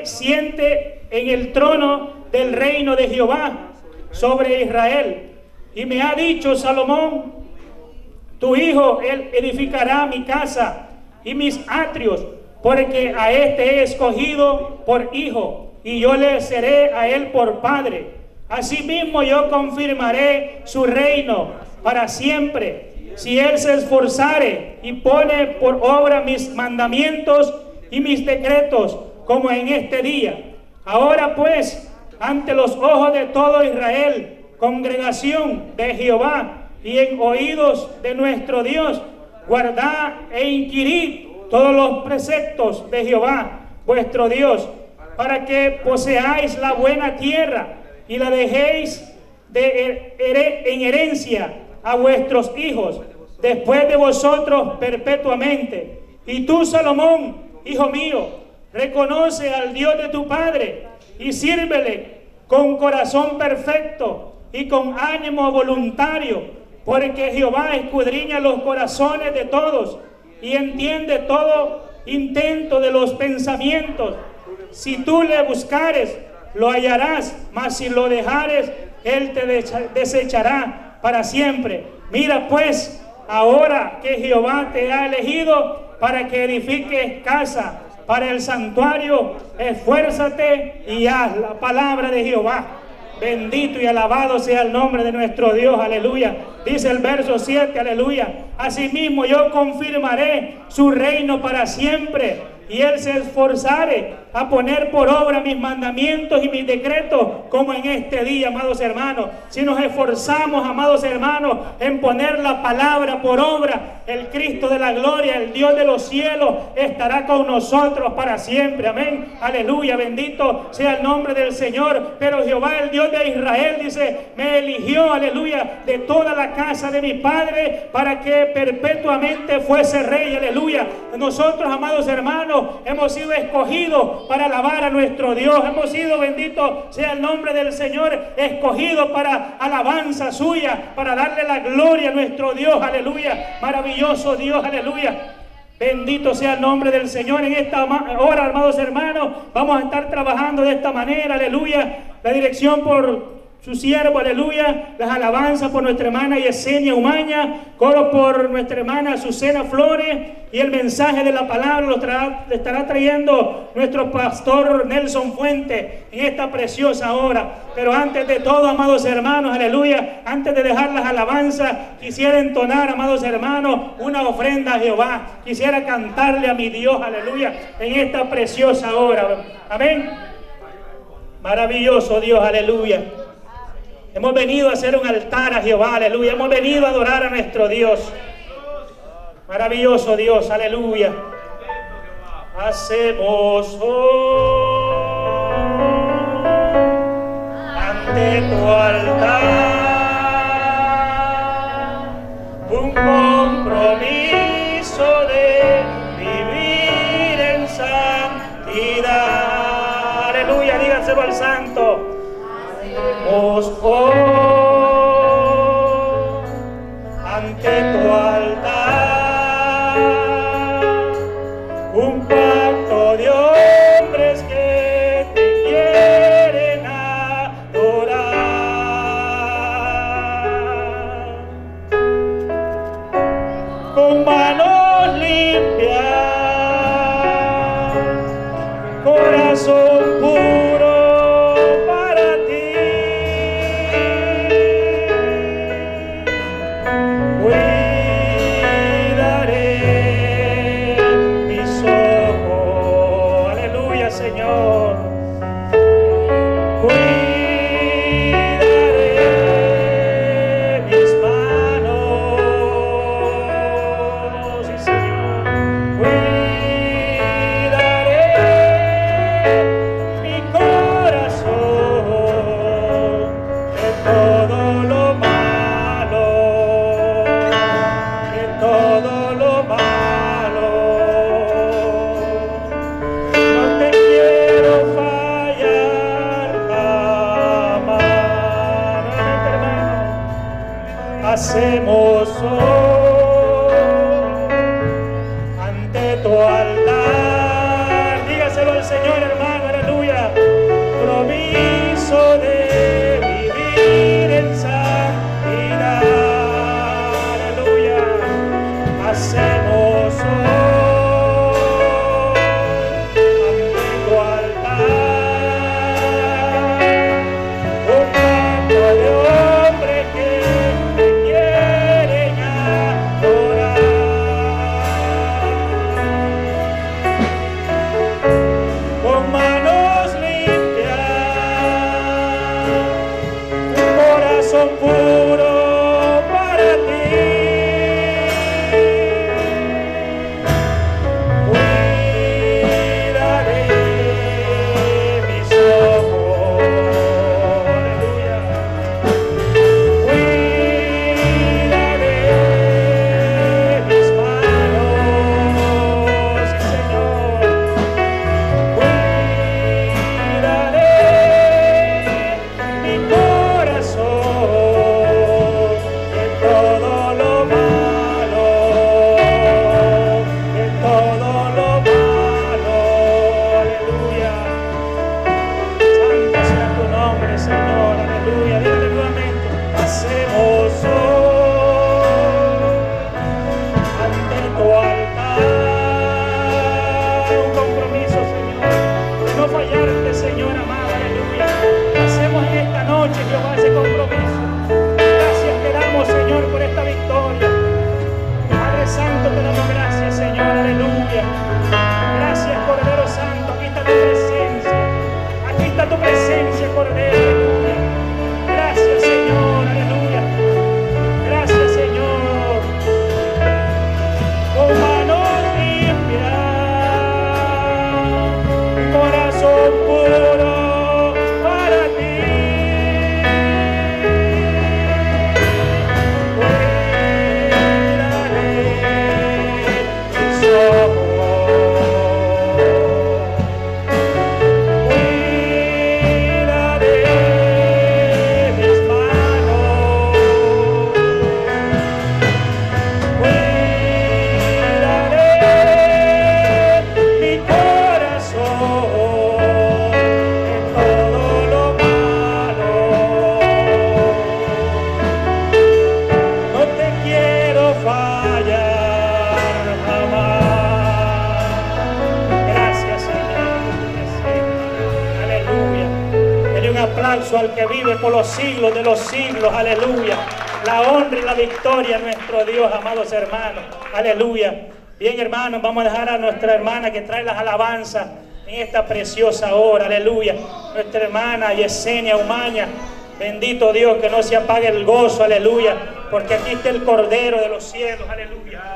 siente en el trono del reino de Jehová sobre Israel. Y me ha dicho Salomón: tu hijo, él edificará mi casa y mis atrios, porque a este he escogido por hijo, y yo le seré a él por padre. Asimismo yo confirmaré su reino para siempre, si él se esforzare y pone por obra mis mandamientos y mis decretos, como en este día. Ahora pues, ante los ojos de todo Israel, congregación de Jehová, y en oídos de nuestro Dios, guardad e inquirid todos los preceptos de Jehová vuestro Dios, para que poseáis la buena tierra y la dejéis de her en herencia a vuestros hijos después de vosotros perpetuamente. Y tú, Salomón, hijo mío, reconoce al Dios de tu padre y sírvele con corazón perfecto y con ánimo voluntario, porque Jehová escudriña los corazones de todos y entiende todo intento de los pensamientos. Si tú le buscares, lo hallarás, mas si lo dejares, él te desechará para siempre. Mira pues, ahora que Jehová te ha elegido para que edifiques casa para el santuario. Esfuérzate y haz la palabra de Jehová. Bendito y alabado sea el nombre de nuestro Dios, aleluya. Dice el verso siete, aleluya. Asimismo yo confirmaré su reino para siempre, y él se esforzare a poner por obra mis mandamientos y mis decretos, como en este día, amados hermanos. Si nos esforzamos, amados hermanos, en poner la palabra por obra, el Cristo de la gloria, el Dios de los cielos, estará con nosotros para siempre. Amén, aleluya, bendito sea el nombre del Señor. Pero Jehová, el Dios de Israel, dice, me eligió, aleluya, de toda la casa de mi padre, para que perpetuamente fuese rey, aleluya. Nosotros, amados hermanos, hemos sido escogidos para alabar a nuestro Dios. Hemos sido, bendito sea el nombre del Señor, escogidos para alabanza suya, para darle la gloria a nuestro Dios, aleluya. Maravilloso Dios, aleluya. Bendito sea el nombre del Señor. En esta hora, amados hermanos, vamos a estar trabajando de esta manera, aleluya. La dirección por su siervo, aleluya. Las alabanzas por nuestra hermana Yesenia Umaña, coro por nuestra hermana Azucena Flores, y el mensaje de la palabra lo traerá, le estará trayendo nuestro pastor Nelson Fuente en esta preciosa hora. Pero antes de todo, amados hermanos, aleluya, antes de dejar las alabanzas, quisiera entonar, amados hermanos, una ofrenda a Jehová. Quisiera cantarle a mi Dios, aleluya, en esta preciosa hora. Amén. Maravilloso Dios, aleluya. Hemos venido a hacer un altar a Jehová, aleluya. Hemos venido a adorar a nuestro Dios. Maravilloso Dios, aleluya. Hacemos hoy ante tu altar un compromiso de vivir en santidad. Aleluya, díganselo al Santo. Hacemos hoy ante tu altar un pacto de hombres que te quieren adorar, con manos limpias, corazón puro para ti. Cuidaré mis ojos, aleluya, Señor. Cuidaré mis manos, sí, Señor. Cuidaré mi corazón de todo lo malo, de todo lo malo. No te quiero fallar jamás. Nuevamente, hermano, hacemos hoy ante tu altar. Dígaselo al Señor, hermano, aleluya. Promiso de vivir en santidad, aleluya. Hacemos hoy ante tu altar un pacto de hombres que te quieren adorar, con manos limpias, poderoso, al que vive por los siglos de los siglos, aleluya. La honra y la victoria a nuestro Dios, amados hermanos, aleluya. Bien, hermanos, vamos a dejar a nuestra hermana que trae las alabanzas en esta preciosa hora, aleluya. Nuestra hermana Yesenia Umaña, bendito Dios, que no se apague el gozo, aleluya, porque aquí está el Cordero de los cielos, aleluya.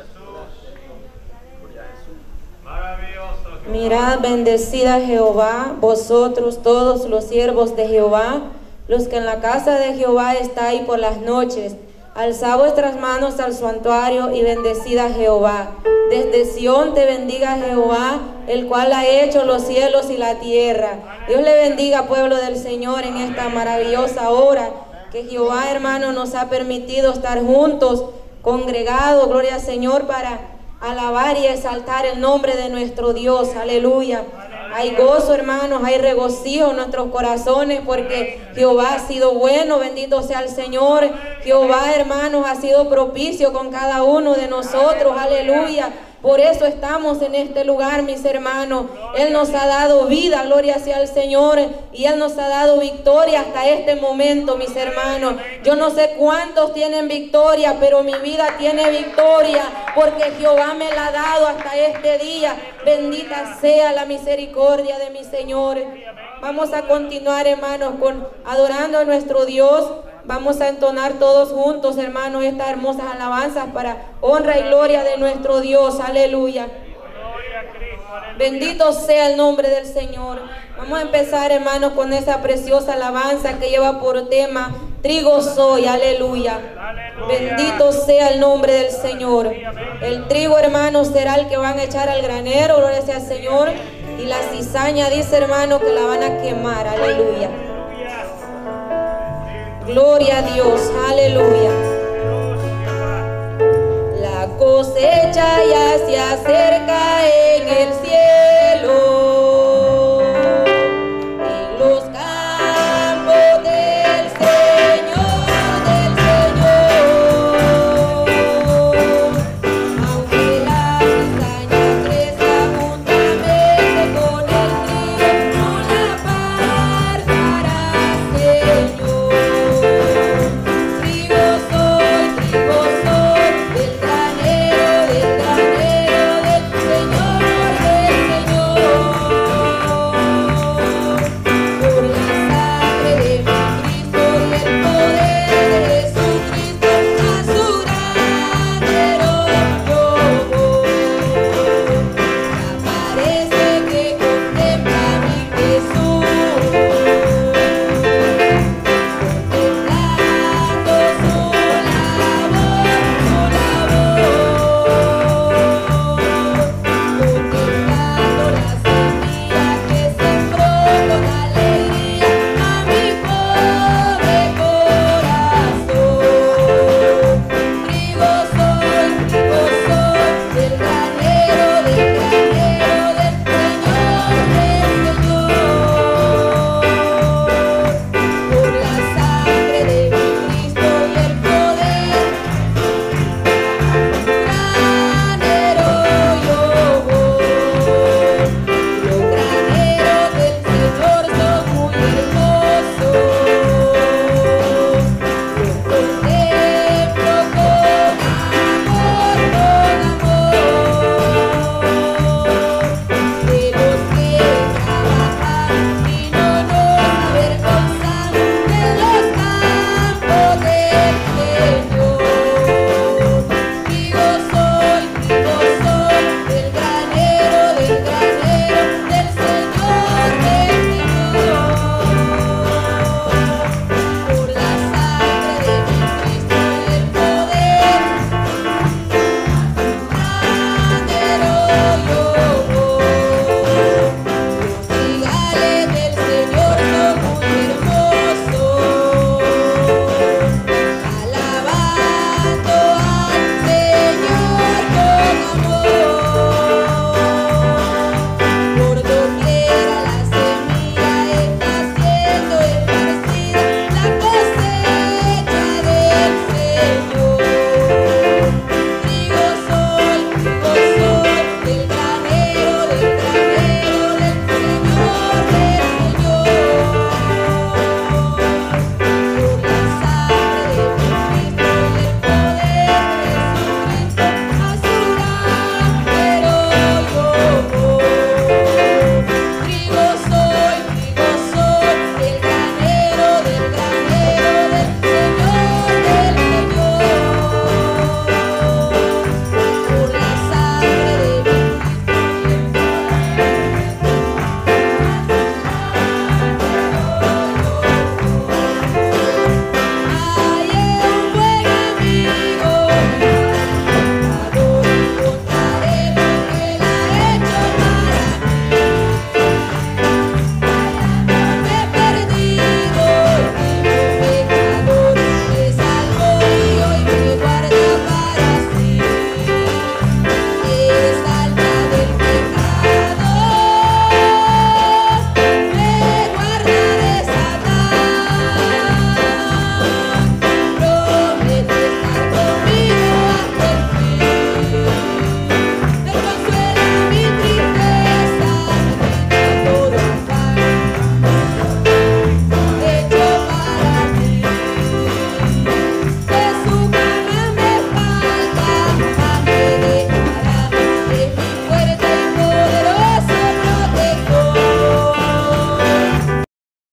Mirad, bendecida Jehová, vosotros todos los siervos de Jehová, los que en la casa de Jehová estáis por las noches. Alzad vuestras manos al santuario y bendecida Jehová. Desde Sión te bendiga Jehová, el cual ha hecho los cielos y la tierra. Dios le bendiga, pueblo del Señor, en esta maravillosa hora que Jehová, hermano, nos ha permitido estar juntos, congregados, gloria al Señor, para alabar y exaltar el nombre de nuestro Dios, aleluya. Hay gozo, hermanos, hay regocijo en nuestros corazones porque Jehová ha sido bueno, bendito sea el Señor. Jehová, hermanos, ha sido propicio con cada uno de nosotros, aleluya. Por eso estamos en este lugar, mis hermanos. Él nos ha dado vida, gloria sea el Señor, y Él nos ha dado victoria hasta este momento, mis hermanos. Yo no sé cuántos tienen victoria, pero mi vida tiene victoria, porque Jehová me la ha dado hasta este día. Bendita sea la misericordia de mi Señor. Vamos a continuar, hermanos, con adorando a nuestro Dios. Vamos a entonar todos juntos, hermanos, estas hermosas alabanzas para honra y gloria de nuestro Dios. Aleluya. Bendito sea el nombre del Señor. Vamos a empezar, hermanos, con esa preciosa alabanza que lleva por tema trigo soy. Aleluya. Bendito sea el nombre del Señor. El trigo, hermanos, será el que van a echar al granero. Gloria sea al Señor. Y la cizaña, dice, hermano, que la van a quemar. Aleluya. Gloria a Dios, aleluya. La cosecha ya se acerca,